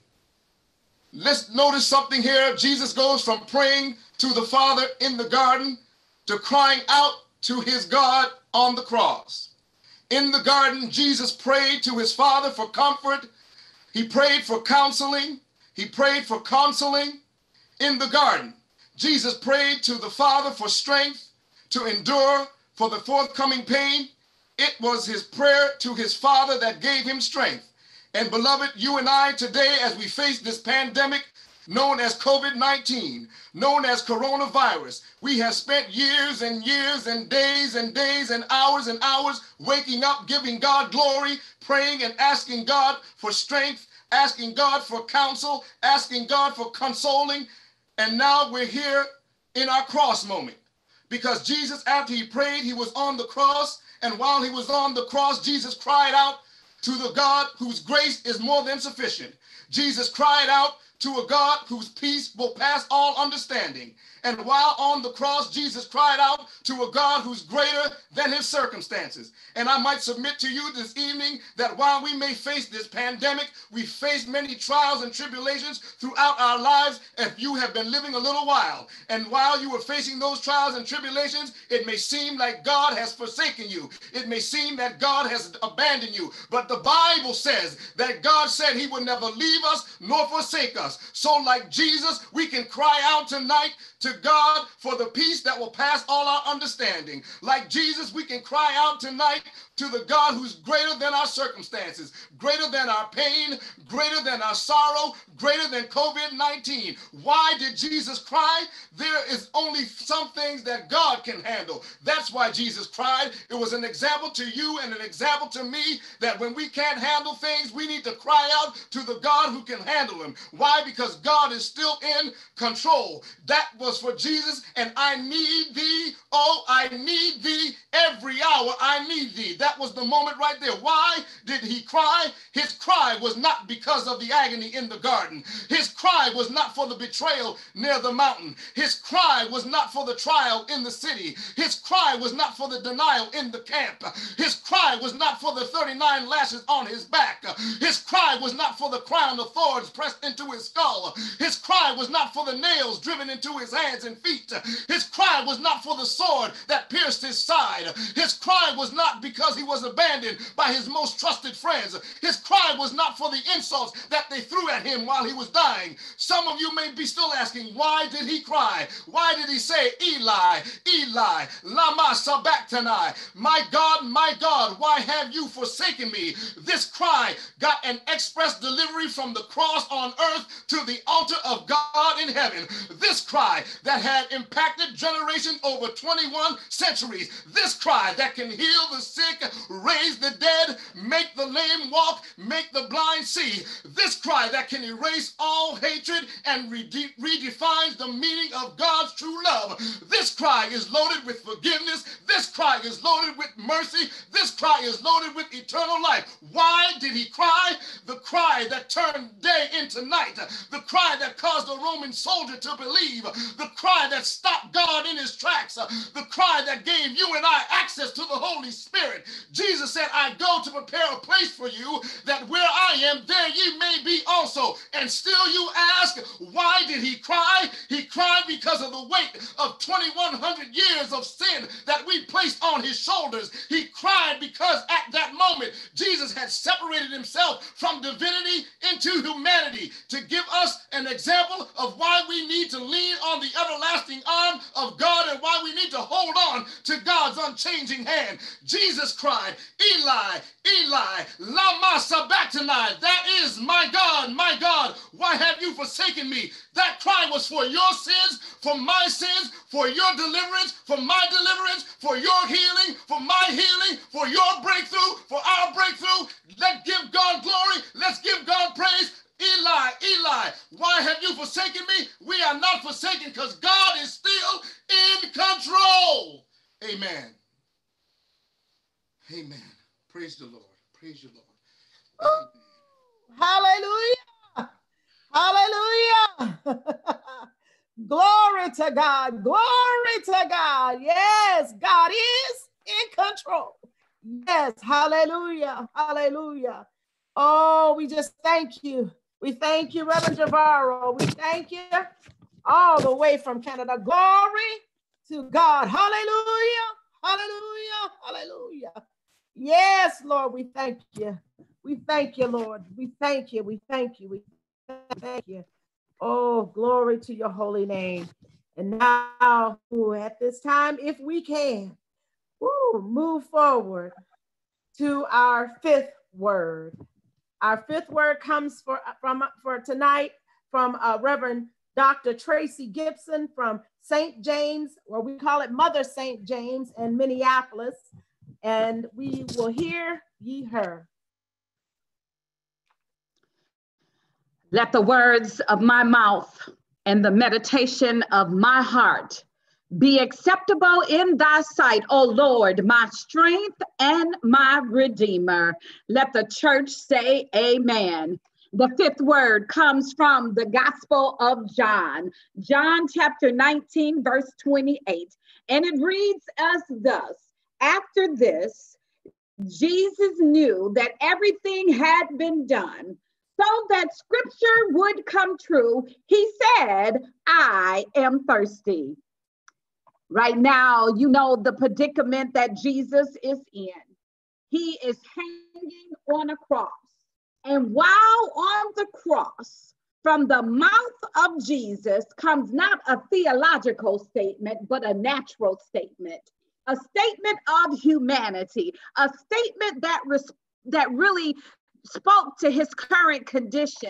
Let's notice something here. Jesus goes from praying to the Father in the garden to crying out to his God on the cross. In the garden, Jesus prayed to his Father for comfort. He prayed for counseling. He prayed for consoling. In the garden, Jesus prayed to the Father for strength to endure for the forthcoming pain. It was his prayer to his Father that gave him strength. And beloved, you and I today, as we face this pandemic known as COVID-19, known as coronavirus, we have spent years and years and days and hours waking up, giving God glory, praying and asking God for strength, asking God for counsel, asking God for consoling. And now we're here in our cross moment, because Jesus, after he prayed, he was on the cross. And while he was on the cross, Jesus cried out to the God whose grace is more than sufficient. Jesus cried out to a God whose peace will pass all understanding. And while on the cross, Jesus cried out to a God who's greater than his circumstances. And I might submit to you this evening that while we may face this pandemic, we face many trials and tribulations throughout our lives. If you have been living a little while, and while you are facing those trials and tribulations, it may seem like God has forsaken you. It may seem that God has abandoned you. But the Bible says that God said he would never leave us nor forsake us. So like Jesus, we can cry out tonight to God for the peace that will pass all our understanding. Like Jesus, we can cry out tonight to the God who's greater than our circumstances, greater than our pain, greater than our sorrow, greater than COVID-19. Why did Jesus cry? There is only some things that God can handle. That's why Jesus cried. It was an example to you and an example to me that when we can't handle things, we need to cry out to the God who can handle them. Why? Because God is still in control. That was for Jesus. And I need thee. Oh, I need thee every hour. I need thee. That was the moment right there. Why did he cry? His cry was not because of the agony in the garden. His cry was not for the betrayal near the mountain. His cry was not for the trial in the city. His cry was not for the denial in the camp. His cry was not for the 39 lashes on his back. His cry was not for the crown of thorns pressed into his skull. His cry was not for the nails driven into his hands and feet. His cry was not for the sword that pierced his side. His cry was not because he was abandoned by his most trusted friends. His cry was not for the insults that they threw at him while he was dying. Some of you may be still asking, why did he cry? Why did he say, Eli, Eli, lama sabachthani? My God, why have you forsaken me? This cry got an express delivery from the cross on earth to the altar of God in heaven. This cry that had impacted generations over 21 centuries. This cry that can heal the sick raise the dead, make the lame walk, make the blind see. This cry that can erase all hatred and redefines the meaning of God's true love. This cry is loaded with forgiveness. This cry is loaded with mercy. This cry is loaded with eternal life. Why did he cry? The cry that turned day into night. The cry that caused a Roman soldier to believe. The cry that stopped God in his tracks. The cry that gave you and I access to the Holy Spirit. Jesus said, I go to prepare a place for you, that where I am, there ye may be also. And still you ask, why did he cry? He cried because of the weight of 2,100 years of sin that we placed on his shoulders. He cried because at that moment, Jesus had separated himself from divinity into humanity to give us an example of why we need to lean on the everlasting arm of God and why we need to hold on to God's unchanging hand. Jesus cried, Eli, Eli, lama sabachthani. That is, my God, why have you forsaken me? That cry was for your sins, for my sins, for your deliverance, for my deliverance, for your healing, for my healing, for your breakthrough, for our breakthrough. Let's give God glory. Let's give God praise. Eli, Eli, why have you forsaken me? We are not forsaken because God is still in control. Amen. Amen. Praise the Lord. Praise you, Lord. Hallelujah. Hallelujah. Glory to God. Glory to God. Yes, God is in control. Yes. Hallelujah. Hallelujah. Oh, we just thank you. We thank you, Reverend Javaro. We thank you all the way from Canada. Glory to God. Hallelujah. Hallelujah. Hallelujah. Yes, Lord, we thank you. We thank you, Lord. We thank you. We thank you. We thank you. Oh, glory to your holy name. And now, at this time, if we can, move forward to our fifth word. Our fifth word comes for tonight from Reverend Dr. Tracy Gibson from St. James, or we call it Mother St. James in Minneapolis. And we will hear ye her. Let the words of my mouth and the meditation of my heart be acceptable in thy sight, O Lord, my strength and my redeemer. Let the church say amen. The fifth word comes from the Gospel of John, John chapter 19, verse 28. And it reads as thus: after this, Jesus knew that everything had been done so that scripture would come true. He said, I am thirsty. Right now, you know the predicament that Jesus is in. He is hanging on a cross. And while on the cross, from the mouth of Jesus comes not a theological statement, but a natural statement. A statement of humanity, a statement that really spoke to his current condition.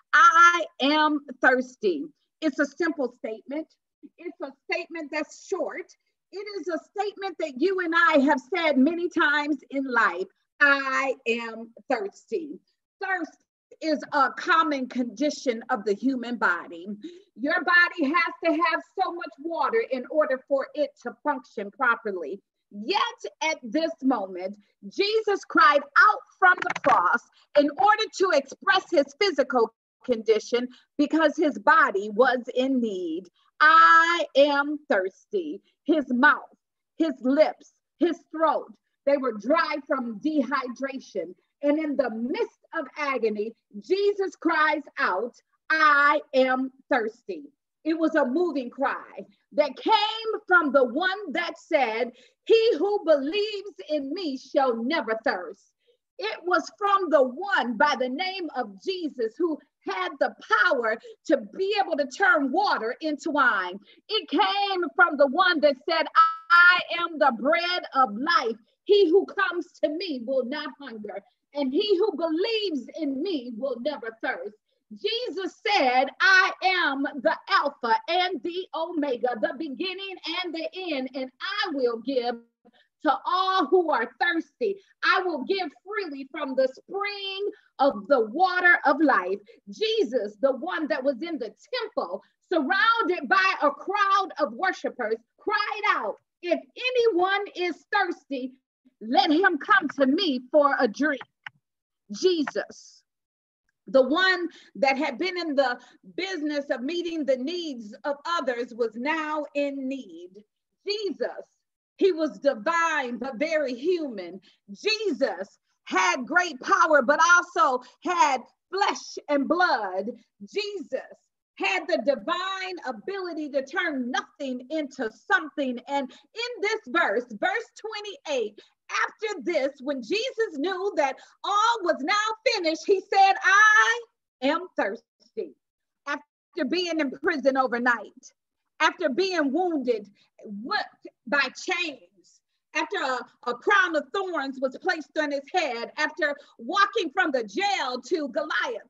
I am thirsty. It's a simple statement. It's a statement that's short. It is a statement that you and I have said many times in life. I am thirsty. Thirst is a common condition of the human body. Your body has to have so much water in order for it to function properly. Yet at this moment, Jesus cried out from the cross in order to express his physical condition because his body was in need. I am thirsty. His mouth, his lips, his throat, they were dry from dehydration. And in the midst of agony, Jesus cries out, I am thirsty. It was a moving cry that came from the one that said, he who believes in me shall never thirst. It was from the one by the name of Jesus who had the power to be able to turn water into wine. It came from the one that said, I am the bread of life. He who comes to me will not hunger, and he who believes in me will never thirst. Jesus said, I am the Alpha and the Omega, the beginning and the end, and I will give to all who are thirsty. I will give freely from the spring of the water of life. Jesus, the one that was in the temple, surrounded by a crowd of worshipers, cried out, if anyone is thirsty, let him come to me for a drink. Jesus, the one that had been in the business of meeting the needs of others, was now in need. Jesus, he was divine but very human. Jesus had great power but also had flesh and blood. Jesus had the divine ability to turn nothing into something. And in this verse 28, after this, when Jesus knew that all was now finished, he said, I am thirsty. After being in prison overnight, after being wounded, whipped by chains, after a crown of thorns was placed on his head, after walking from the jail to Goliath,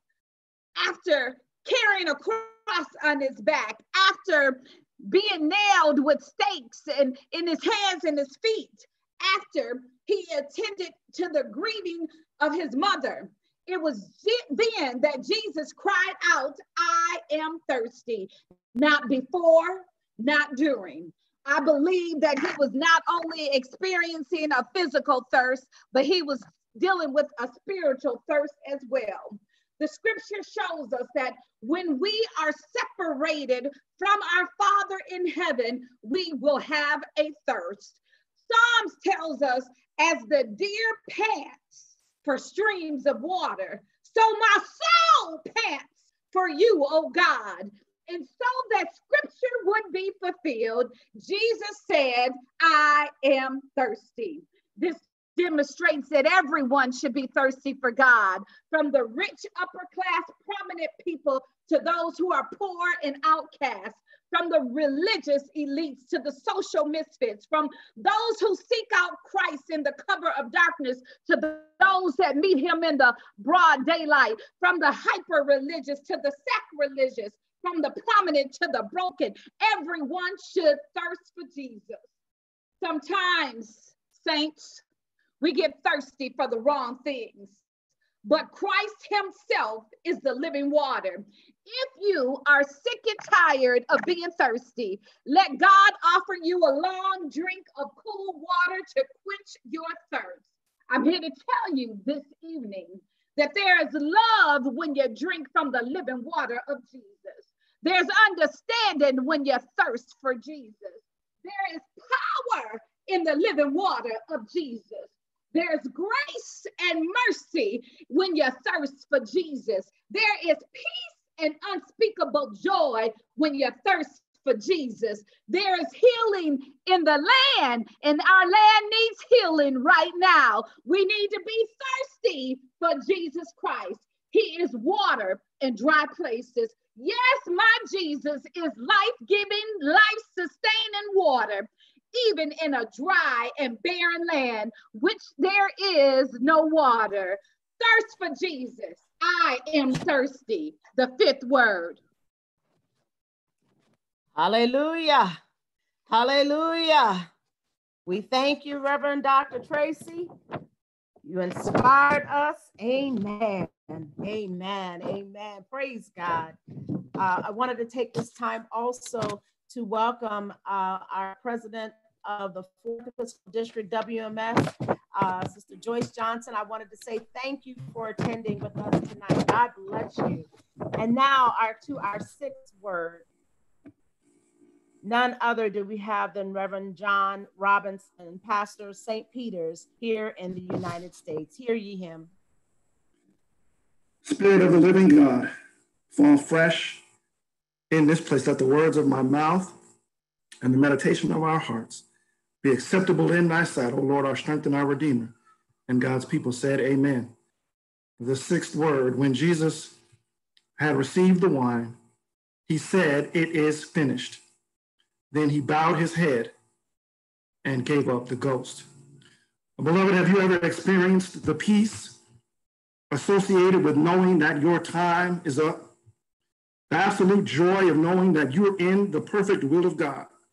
after carrying a cross on his back, after being nailed with stakes and in his hands and his feet, after he attended to the grieving of his mother, it was then that Jesus cried out, I am thirsty. Not before, not during. I believe that he was not only experiencing a physical thirst, but he was dealing with a spiritual thirst as well. The scripture shows us that when we are separated from our Father in heaven, we will have a thirst. Psalms tells us, as the deer pants for streams of water, so my soul pants for you, O God. And so that scripture would be fulfilled, Jesus said, I am thirsty. This demonstrates that everyone should be thirsty for God, from the rich, upper class, prominent people to those who are poor and outcast, from the religious elites to the social misfits, from those who seek out Christ in the cover of darkness to those that meet him in the broad daylight, from the hyper-religious to the sacrilegious, from the prominent to the broken. Everyone should thirst for Jesus. Sometimes, saints, we get thirsty for the wrong things, but Christ himself is the living water. If you are sick and tired of being thirsty, let God offer you a long drink of cool water to quench your thirst. I'm here to tell you this evening that there is love when you drink from the living water of Jesus. There's understanding when you thirst for Jesus. There is power in the living water of Jesus. There's grace and mercy when you thirst for Jesus. There is peace and unspeakable joy when you thirst for Jesus. There is healing in the land, and our land needs healing right now. We need to be thirsty for Jesus Christ. He is water in dry places. Yes, my Jesus is life-giving, life-sustaining water, even in a dry and barren land, which there is no water. Thirst for Jesus. I am thirsty. The fifth word. Hallelujah. Hallelujah. We thank you, Reverend Dr. Tracy. You inspired us. Amen. Amen. Amen. Praise God. I wanted to take this time also to welcome our president of the 4th Episcopal District WMS, Sister Joyce Johnson. I wanted to say thank you for attending with us tonight. God bless you. And now our sixth word. None other do we have than Reverend John Robinson, pastor of St. Peter's here in the United States. Hear ye him. Spirit of the living God, fall fresh in this place. Let the words of my mouth and the meditation of our hearts be acceptable in thy sight, O Lord, our strength and our Redeemer. And God's people said, amen. The sixth word, when Jesus had received the wine, he said, it is finished. Then he bowed his head and gave up the ghost. Beloved, have you ever experienced the peace associated with knowing that your time is up? The absolute joy of knowing that you're in the perfect will of God.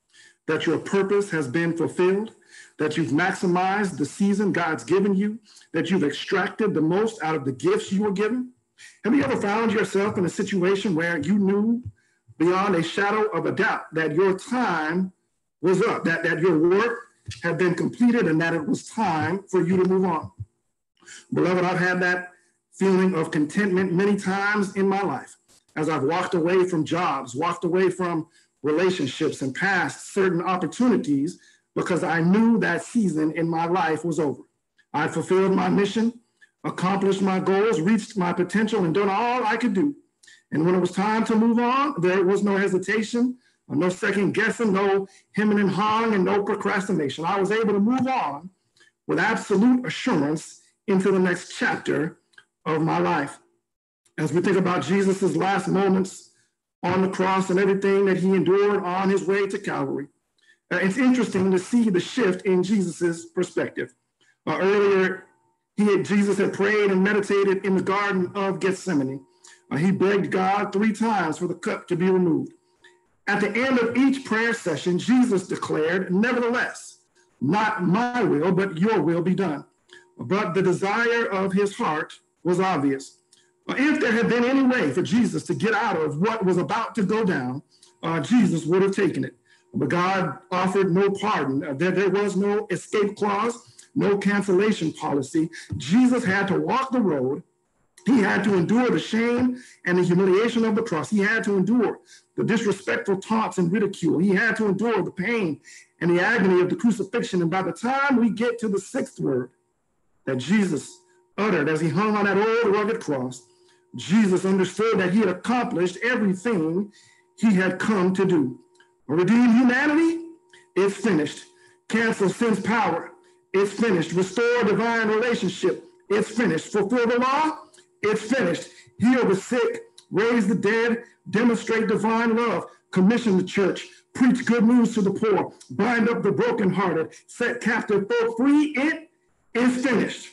that your purpose has been fulfilled, that you've maximized the season God's given you, that you've extracted the most out of the gifts you were given? Have you ever found yourself in a situation where you knew beyond a shadow of a doubt that your time was up, that your work had been completed and that it was time for you to move on? Beloved, I've had that feeling of contentment many times in my life as I've walked away from jobs, walked away from relationships, and passed certain opportunities because I knew that season in my life was over. I fulfilled my mission, accomplished my goals, reached my potential, and done all I could do. And when it was time to move on, there was no hesitation, no second guessing, no hemming and hawing, and no procrastination. I was able to move on with absolute assurance into the next chapter of my life. As we think about Jesus's last moments on the cross and everything that he endured on his way to Calvary, it's interesting to see the shift in Jesus's perspective. Earlier, Jesus had prayed and meditated in the Garden of Gethsemane. He begged God 3 times for the cup to be removed. At the end of each prayer session, Jesus declared, "Nevertheless, not my will, but your will be done." But the desire of his heart was obvious. If there had been any way for Jesus to get out of what was about to go down, Jesus would have taken it. But God offered no pardon. There was no escape clause, no cancellation policy. Jesus had to walk the road. He had to endure the shame and the humiliation of the cross. He had to endure the disrespectful taunts and ridicule. He had to endure the pain and the agony of the crucifixion. And by the time we get to the 6th word that Jesus uttered as he hung on that old rugged cross, Jesus understood that he had accomplished everything he had come to do. Redeem humanity, it's finished. Cancel sin's power, it's finished. Restore divine relationship, it's finished. Fulfill the law, it's finished. Heal the sick, raise the dead, demonstrate divine love, commission the church, preach good news to the poor, bind up the brokenhearted, set captive folk free. It is finished.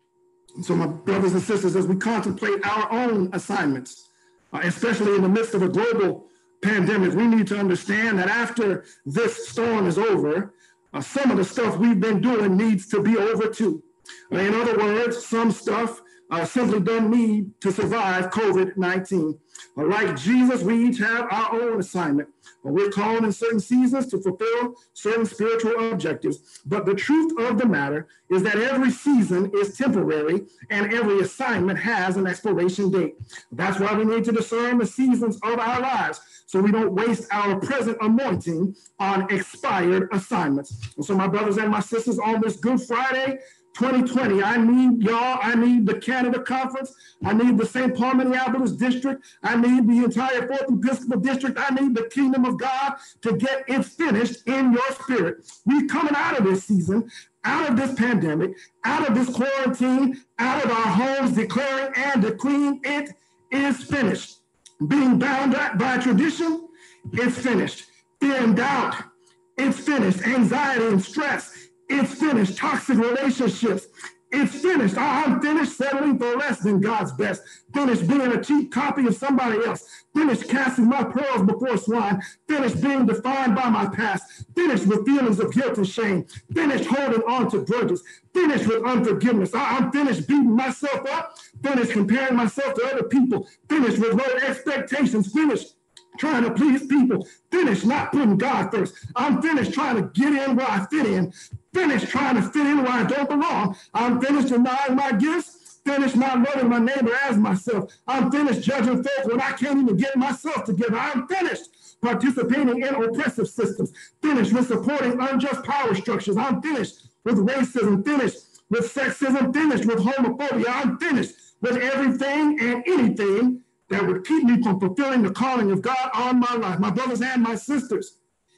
And so my brothers and sisters, as we contemplate our own assignments, especially in the midst of a global pandemic, we need to understand that after this storm is over, some of the stuff we've been doing needs to be over too. In other words, some stuff simply doesn't need to survive COVID-19. Like Jesus, we each have our own assignment. We're called in certain seasons to fulfill certain spiritual objectives. But the truth of the matter is that every season is temporary and every assignment has an expiration date. That's why we need to discern the seasons of our lives so we don't waste our present anointing on expired assignments. And so my brothers and my sisters, on this Good Friday 2020, I need y'all. I need the Canada Conference. I need the St. Paul Minneapolis District. I need the entire 4th Episcopal District. I need the kingdom of God to get it finished in your spirit. We're coming out of this season, out of this pandemic, out of this quarantine, out of our homes, declaring and decreeing it is finished. Being bound by tradition, it's finished. Fear and doubt, it's finished. Anxiety and stress, it's finished. Toxic relationships, it's finished. I'm finished settling for less than God's best. Finished being a cheap copy of somebody else. Finished casting my pearls before swine. Finished being defined by my past. Finished with feelings of guilt and shame. Finished holding on to grudges. Finished with unforgiveness. I'm finished beating myself up. Finished comparing myself to other people. Finished with low expectations. Finished trying to please people. Finished not putting God first. I'm finished trying to get in where I fit in. Finished trying to fit in where I don't belong. I'm finished denying my gifts. Finished not loving my neighbor as myself. I'm finished judging folks when I can't even get myself together. I'm finished participating in oppressive systems. Finished with supporting unjust power structures. I'm finished with racism. Finished with sexism. Finished with homophobia. I'm finished with everything and anything that would keep me from fulfilling the calling of God on my life. My brothers and my sisters,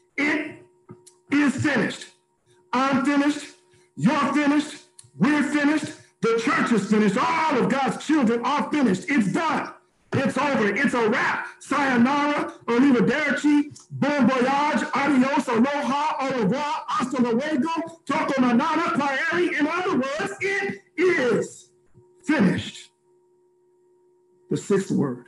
it is finished. I'm finished. You're finished. We're finished. The church is finished. All of God's children are finished. It's done. It's over. It's a wrap. Sayonara, arrivederci, bon voyage, adios, aloha, au revoir, hasta luego, toko manana, kwaeri. In other words, it is finished. The 6th word.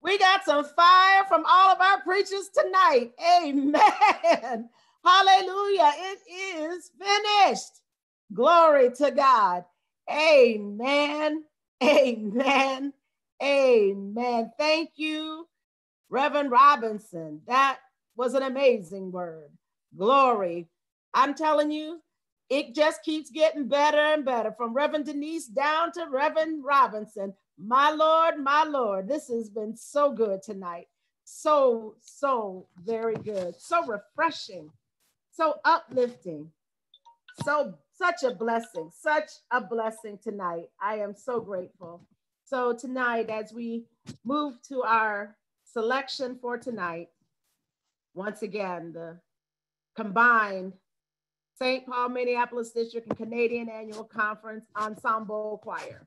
We got some fire from all of our preachers tonight. Amen. Hallelujah. It is finished. Glory to God. Amen. Amen. Amen. Thank you, Reverend Robinson. That was an amazing word. Glory. I'm telling you, it just keeps getting better and better, from Reverend Denise down to Reverend Robinson. My Lord, this has been so good tonight. So very good. So refreshing, so uplifting, such a blessing tonight. I am so grateful. So tonight, as we move to our selection for tonight, once again, the combined St. Paul, Minneapolis District and Canadian Annual Conference Ensemble Choir.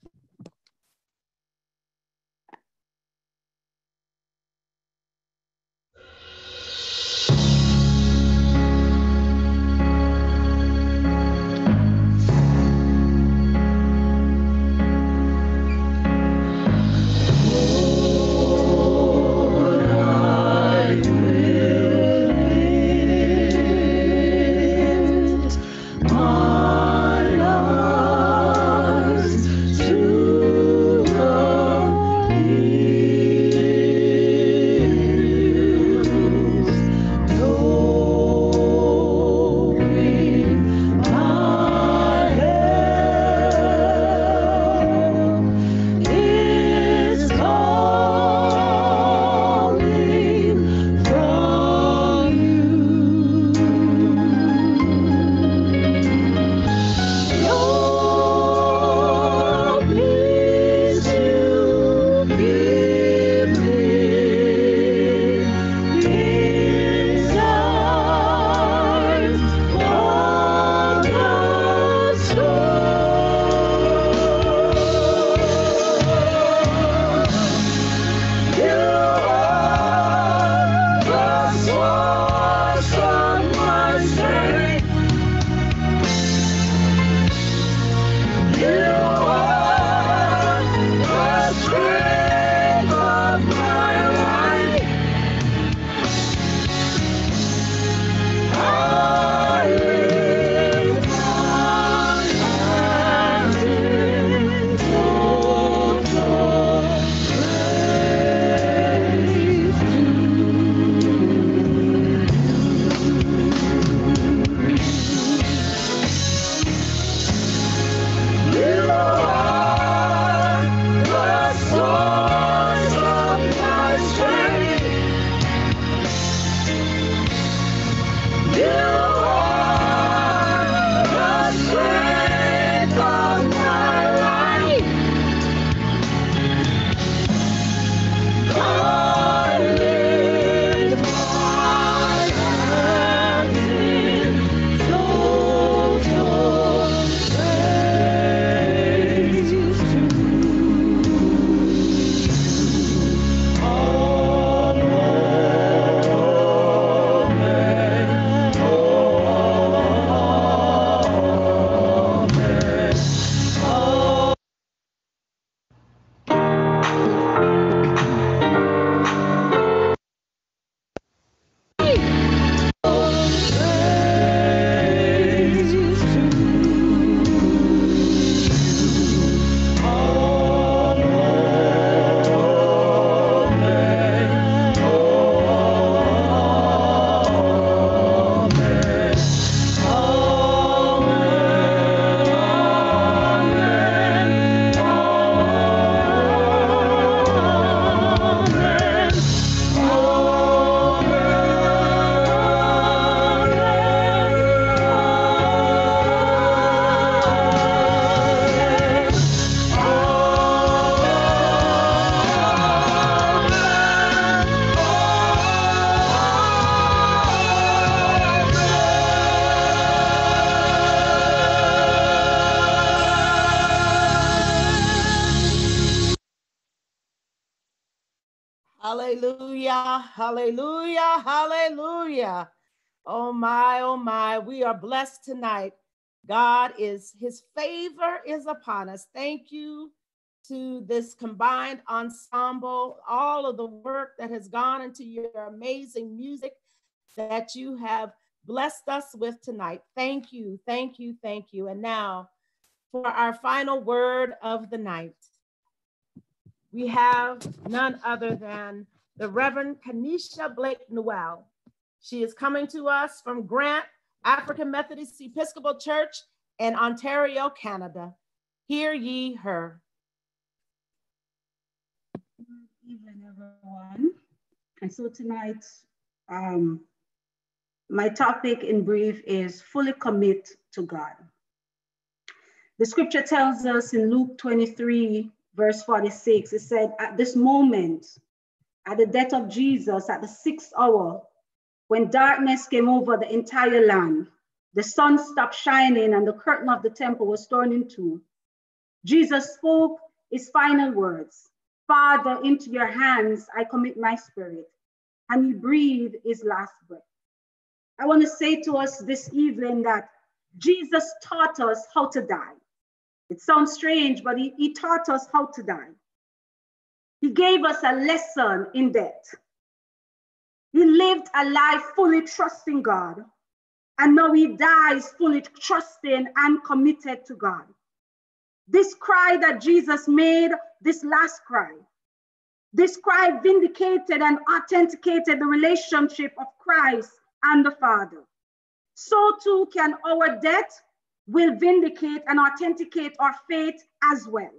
Hallelujah, hallelujah, hallelujah. Oh my, we are blessed tonight. His favor is upon us. Thank you, to this combined ensemble, all of the work that has gone into your amazing music that you have blessed us with tonight. Thank you, thank you, thank you. And now for our final word of the night, we have none other than the Reverend Kanisha Blake Newell. She is coming to us from Grant African Methodist Episcopal Church in Ontario, Canada. Hear ye her. Good evening, everyone. And so tonight, my topic in brief is fully commit to God. The scripture tells us in Luke 23, verse 46, it said, at this moment, at the death of Jesus, at the 6th hour, when darkness came over the entire land, the sun stopped shining and the curtain of the temple was torn in two. Jesus spoke his final words, Father, into your hands I commit my spirit. And he breathed his last breath. I want to say to us this evening that Jesus taught us how to die. It sounds strange, but he taught us how to die. He gave us a lesson in death. He lived a life fully trusting God, and now he dies fully trusting and committed to God. This cry that Jesus made, this last cry, this cry vindicated and authenticated the relationship of Christ and the Father. So too can our death will vindicate and authenticate our faith as well.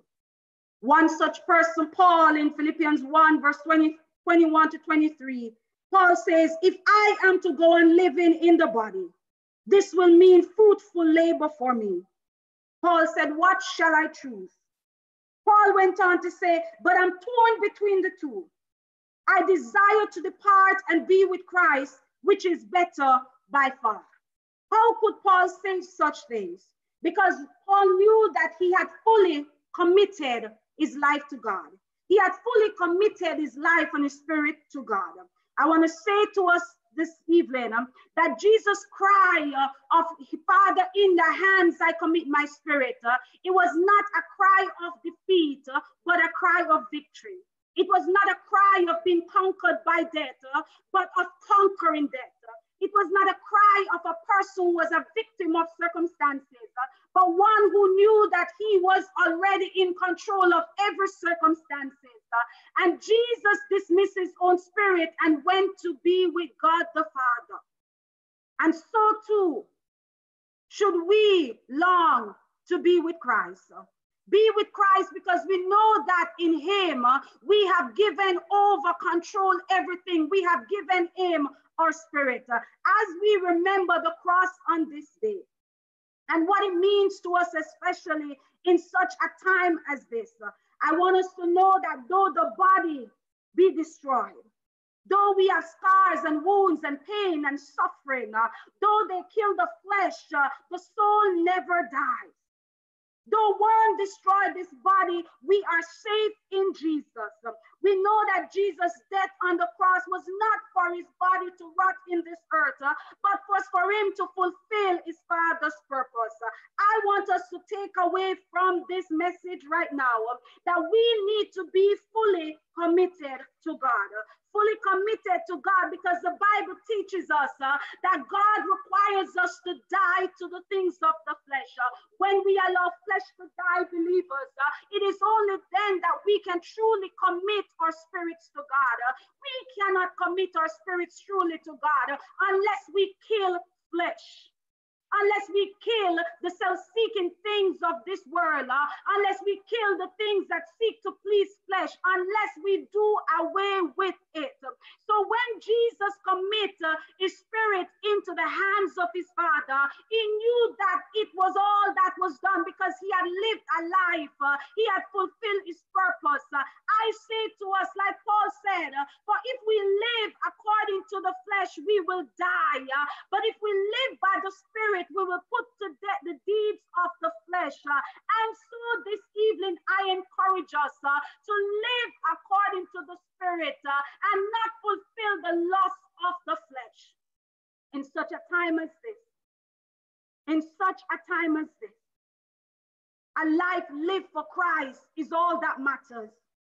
One such person, Paul, in Philippians 1, verse 21 to 23, Paul says, if I am to go on living in the body, this will mean fruitful labor for me. Paul said, what shall I choose? Paul went on to say, but I'm torn between the two. I desire to depart and be with Christ, which is better by far. How could Paul say such things? Because Paul knew that he had fully committed his life to God. He had fully committed his life and his spirit to God. I want to say to us this evening that Jesus' cry of Father, in the hands I commit my spirit, it was not a cry of defeat, but a cry of victory. It was not a cry of being conquered by death, but of conquering death. It was not a cry of a person who was a victim of circumstances, but one who knew that he was already in control of every circumstances. And Jesus dismissed his own spirit and went to be with God the Father. And so too, should we long to be with Christ. Be with Christ because we know that in him we have given over control everything. We have given him our spirit. As we remember the cross on this day and what it means to us, especially in such a time as this, I want us to know that though the body be destroyed, though we have scars and wounds and pain and suffering, though they kill the flesh, the soul never dies. Though worm destroy this body, we are safe in Jesus. We know that Jesus' death on the cross was not for his body to rot in this earth, but was for him to fulfill his Father's purpose. I want us to take away from this message right now that we need to be fully committed to God. Fully committed to God, because the Bible teaches us that God requires us to die to the things of the flesh. When we allow flesh to die, believers, it is only then that we can truly commit our spirits to God. We cannot commit our spirits truly to God unless we kill flesh. Unless we kill the self-seeking things of this world, unless we kill the things that seek to please flesh, unless we do away with it. So when Jesus commit his spirit into the hands of his Father, he knew that it was all that was done because he had lived a life. He had fulfilled his purpose. I say to us, like Paul said, for if we live according to the flesh, we will die. But if we live by the Spirit, we will put to death the deeds of the flesh. And so this evening, I encourage us to live according to the Spirit and not fulfill the lust of the flesh. In such a time as this, in such a time as this, A life lived for Christ is all that matters.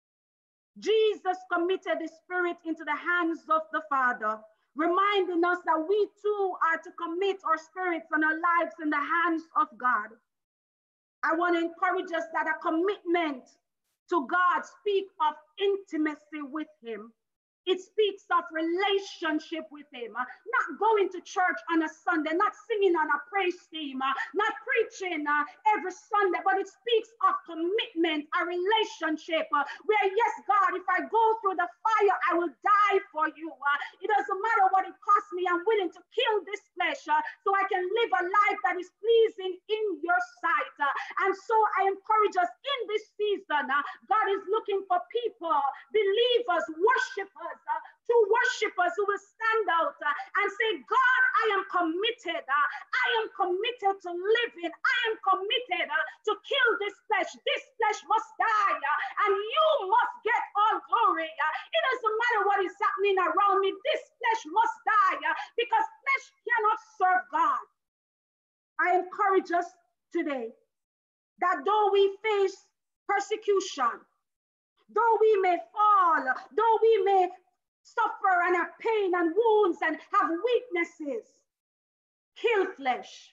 Jesus committed the Spirit into the hands of the Father, reminding us that we too are to commit our spirits and our lives in the hands of God. I want to encourage us that a commitment to God speaks of intimacy with Him. It speaks of relationship with Him, not going to church on a Sunday, not singing on a praise team, not preaching every Sunday, but it speaks of commitment, a relationship where, yes, God, if I go through the fire, I will die for you. It doesn't matter what it costs me. I'm willing to kill this flesh so I can live a life that is pleasing in your sight. And so I encourage us in this season, God is looking for people, believers, worshipers, true worshipers who will stand out and say, God, I am committed. I am committed to living. I am committed to kill this flesh. This flesh must die and you must get all glory. It doesn't matter what is happening around me. This flesh must die because flesh cannot serve God. I encourage us today that though we face persecution, though we may fall, though we may suffer and have pain and wounds and have weaknesses, kill flesh.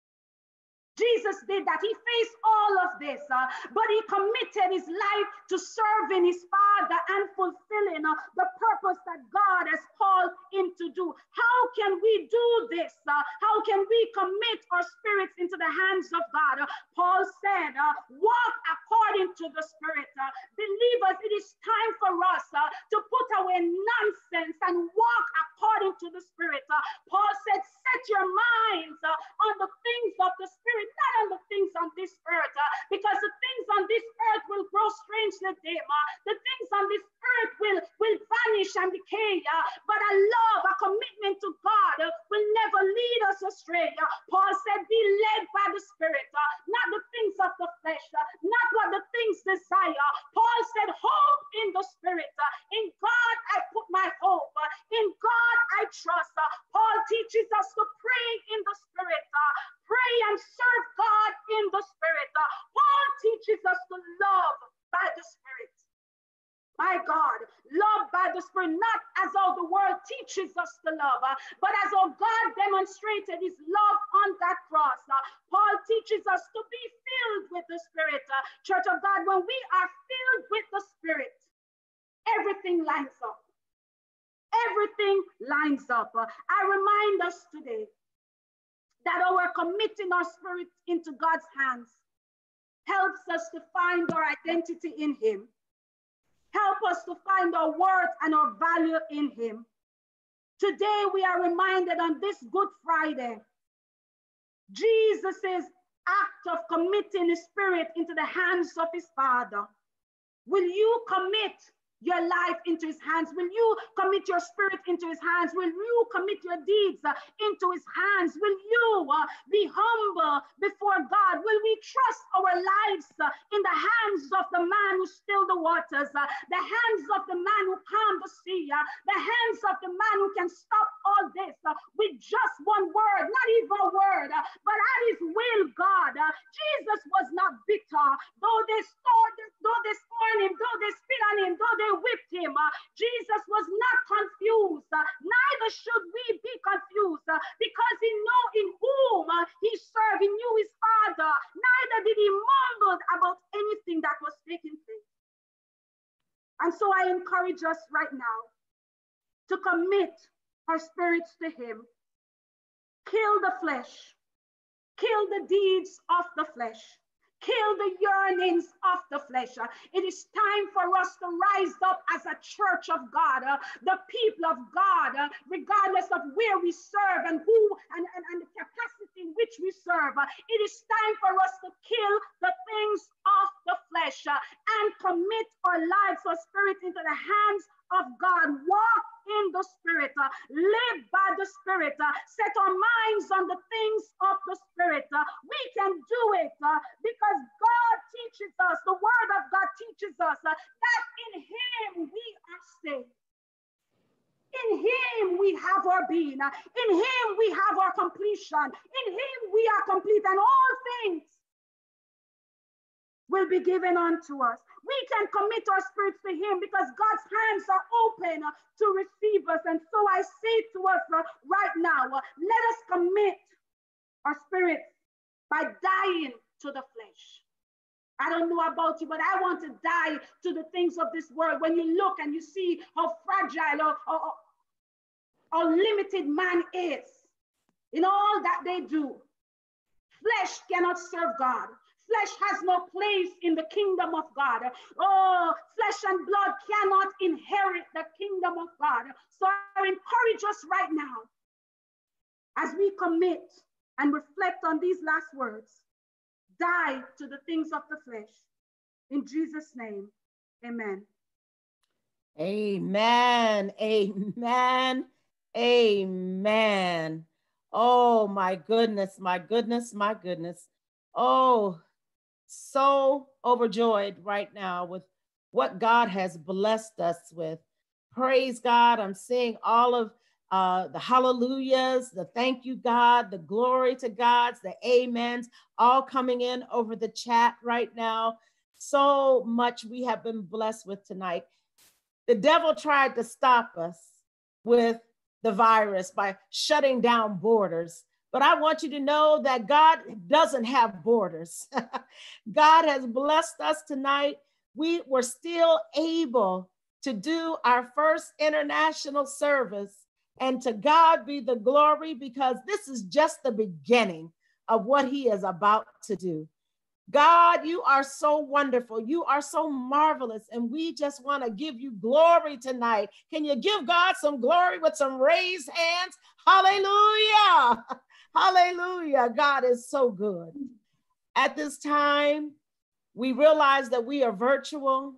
Jesus did that. He faced all of this, but he committed his life to serving his Father and fulfilling the purpose that God has called him to do. How can we do this? How can we commit our spirits into the hands of God? Paul said, walk according to the Spirit. Believers, it is time for us to put away nonsense and walk according to the Spirit. Paul said, set your minds on the things of the Spirit, not on the things on this earth, because the things on this earth will grow strangely dim. The things on this earth will vanish and decay, but a love, a commitment to God will never lead us astray. Paul said, be led by the Spirit, not the things of the flesh, not what the things desire. Paul said, hope in the Spirit. In God I put my hope. In God I trust. Paul teaches us to pray in the Spirit. Pray and serve God in the Spirit. Paul teaches us to love by the Spirit. My God, love by the Spirit, not as though the world teaches us to love, but as though God demonstrated his love on that cross. Paul teaches us to be filled with the Spirit. Church of God, when we are filled with the Spirit, everything lines up. Everything lines up. I remind us today that our committing our spirit into God's hands helps us to find our identity in him, help us to find our worth and our value in him. Today we are reminded on this Good Friday, Jesus' act of committing his spirit into the hands of his Father. Will you commit your life into his hands? Will you commit your spirit into his hands? Will you commit your deeds into his hands? Will you be humble before God? Will we trust our lives in the hands of the man who stilled the waters, the hands of the man who calmed the sea, the hands of the man who can stop all this with just one word, not even a word, but at his will, God. Jesus was not bitter. Though they scorned him, though they spit on him, though they whipped him, Jesus was not confused. Neither should we be confused, because he knew in whom he served. He knew his Father. Neither did he mumble about anything that was taking place. And so I encourage us right now to commit our spirits to him. Kill the flesh. Kill the deeds of the flesh. Kill the yearnings of the flesh. It is time for us to rise up as a church of God, the people of God, regardless of where we serve and who and the capacity in which we serve. It is time for us to kill the things of the flesh and commit our lives, our spirit into the hands of God. Walk in the Spirit, live by the Spirit, set our minds on the things of the Spirit. We can do it because God teaches us, the Word of God teaches us that in him we are saved. In him we have our being. In him we have our completion. In him we are complete, and all things will be given unto us. We can commit our spirits to him because God's hands are open to receive us. And so I say to us right now, let us commit our spirits by dying to the flesh. I don't know about you, but I want to die to the things of this world. When you look and you see how fragile or limited man is in all that they do, flesh cannot serve God. Flesh has no place in the kingdom of God. Oh, flesh and blood cannot inherit the kingdom of God. So I encourage us right now, as we commit and reflect on these last words, die to the things of the flesh. In Jesus' name, amen. Amen, amen, amen. Oh, my goodness, my goodness, my goodness. Oh, so overjoyed right now with what God has blessed us with. Praise God. I'm seeing all of the hallelujahs, the thank you, God, the glory to God, the amens, all coming in over the chat right now. So much we have been blessed with tonight. The devil tried to stop us with the virus by shutting down borders. But I want you to know that God doesn't have borders. God has blessed us tonight. We were still able to do our first international service. And to God be the glory, because this is just the beginning of what he is about to do. God, you are so wonderful. You are so marvelous. And we just want to give you glory tonight. Can you give God some glory with some raised hands? Hallelujah. Hallelujah. God is so good. At this time, we realize that we are virtual,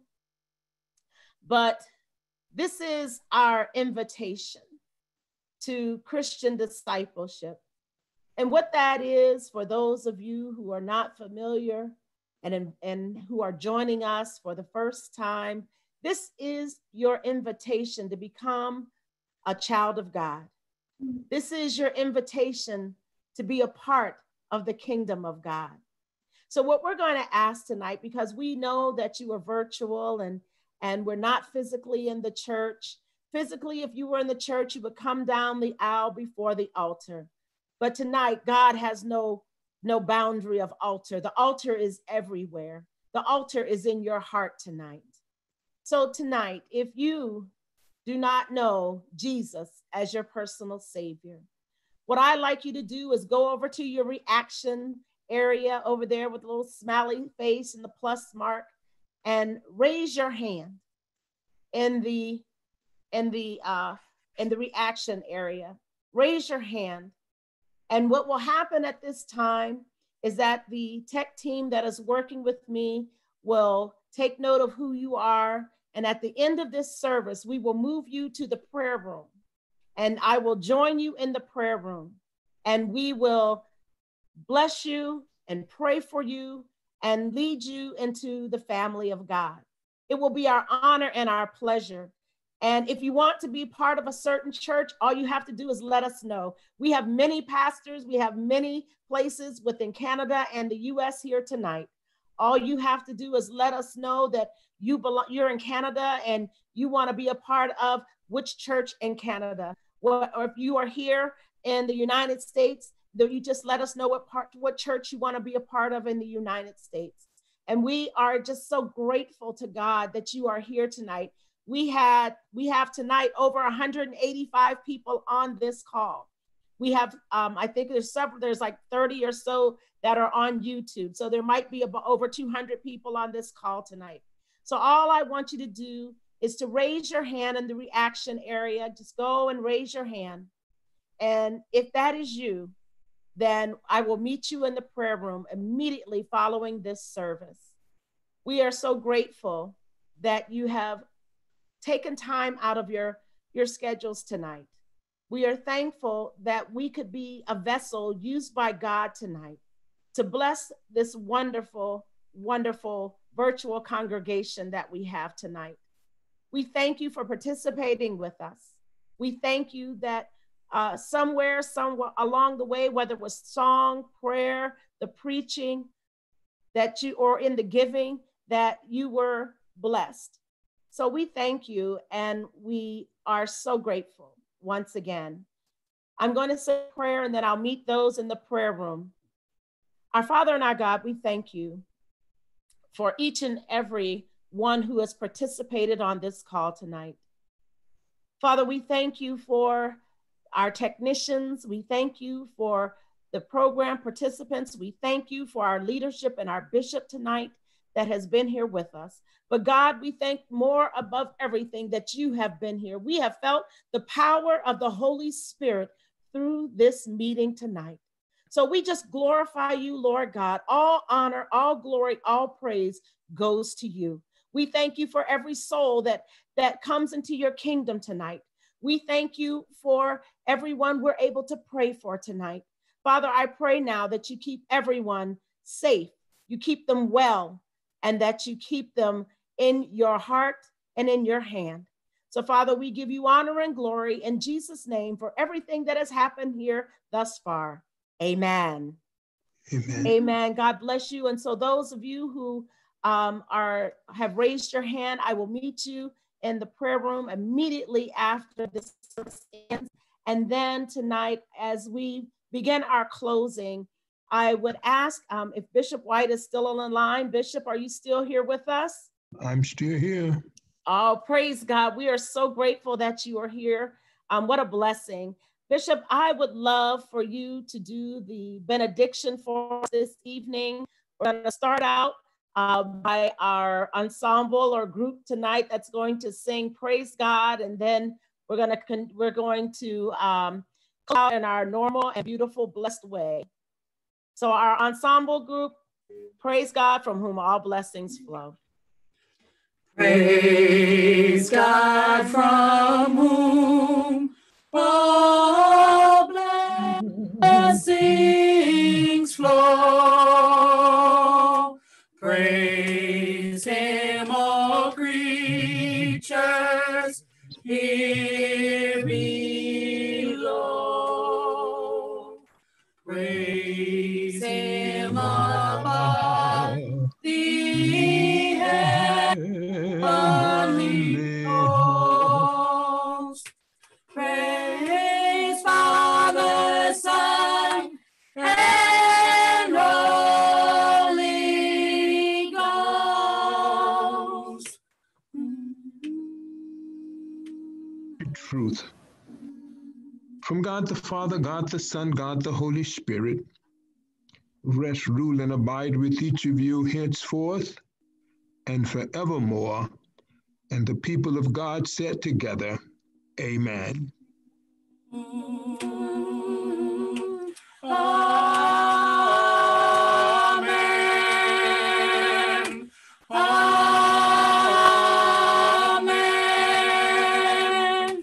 but this is our invitation to Christian discipleship. And what that is, for those of you who are not familiar and who are joining us for the first time, this is your invitation to become a child of God. This is your invitation to be a part of the kingdom of God. So what we're going to ask tonight, because we know that you are virtual and we're not physically in the church. Physically, if you were in the church, you would come down the aisle before the altar. But tonight, God has no boundary of altar. The altar is everywhere. The altar is in your heart tonight. So tonight, if you do not know Jesus as your personal Savior, what I'd like you to do is go over to your reaction area over there with a little smiley face and the plus mark, and raise your hand in the reaction area. Raise your hand. And what will happen at this time is that the tech team that is working with me will take note of who you are. And at the end of this service, we will move you to the prayer room. And I will join you in the prayer room. And we will bless you and pray for you and lead you into the family of God. It will be our honor and our pleasure. And if you want to be part of a certain church, all you have to do is let us know. We have many pastors. We have many places within Canada and the US here tonight. All you have to do is let us know that you're in Canada and you want to be a part of which church in Canada. Or if you are here in the United States, you just let us know what church you want to be a part of in the United States. And we are just so grateful to God that you are here tonight. We have tonight over 185 people on this call. We have, I think there's like 30 or so that are on YouTube. So there might be over 200 people on this call tonight. So all I want you to do is to raise your hand in the reaction area. Just go and raise your hand. And if that is you, then I will meet you in the prayer room immediately following this service. We are so grateful that you have taken time out of your schedules tonight. We are thankful that we could be a vessel used by God tonight to bless this wonderful, wonderful virtual congregation that we have tonight. We thank you for participating with us. We thank you that somewhere along the way, whether it was song, prayer, the preaching, that you, or in the giving, that you were blessed. So we thank you, and we are so grateful once again. I'm going to say a prayer, and then I'll meet those in the prayer room. Our Father and our God, we thank you for each and every one who has participated on this call tonight. Father, we thank you for our technicians. We thank you for the program participants. We thank you for our leadership and our bishop tonight that has been here with us. But God, we thank more above everything that you have been here. We have felt the power of the Holy Spirit through this meeting tonight. So we just glorify you, Lord God. All honor, all glory, all praise goes to you. We thank you for every soul that comes into your kingdom tonight. We thank you for everyone we're able to pray for tonight. Father, I pray now that you keep everyone safe, you keep them well, and that you keep them in your heart and in your hand. So Father, we give you honor and glory in Jesus' name for everything that has happened here thus far. Amen. Amen. Amen. God bless you. And so those of you who have raised your hand, I will meet you in the prayer room immediately after this service ends. And then tonight, as we begin our closing, I would ask if Bishop White is still on the line. Bishop, are you still here with us? I'm still here. Oh, praise God. We are so grateful that you are here. What a blessing. Bishop, I would love for you to do the benediction for us this evening. We're going to start out by our ensemble or group tonight that's going to sing Praise God, and then we're going to close out in our normal and beautiful, blessed way. So our ensemble group, Praise God, from whom all blessings flow. Praise God, from whom all blessings flow. Praise him, all creatures here below. Praise him above the heavenly host. Praise Father, Son, and Holy Ghost. Truth. From God the Father, God the Son, God the Holy Spirit, rest, rule, and abide with each of you henceforth and forevermore. And the people of God said together, Amen. Amen. Amen.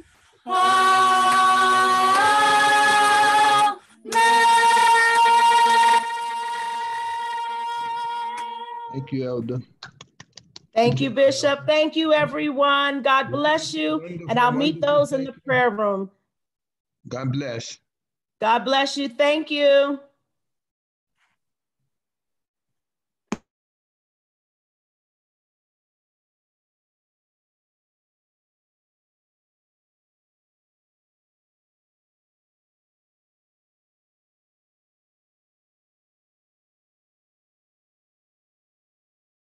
Thank you, Elder. Thank you, Bishop. Thank you, everyone. God bless you. And I'll meet those in the prayer room. God bless. God bless you. Thank you.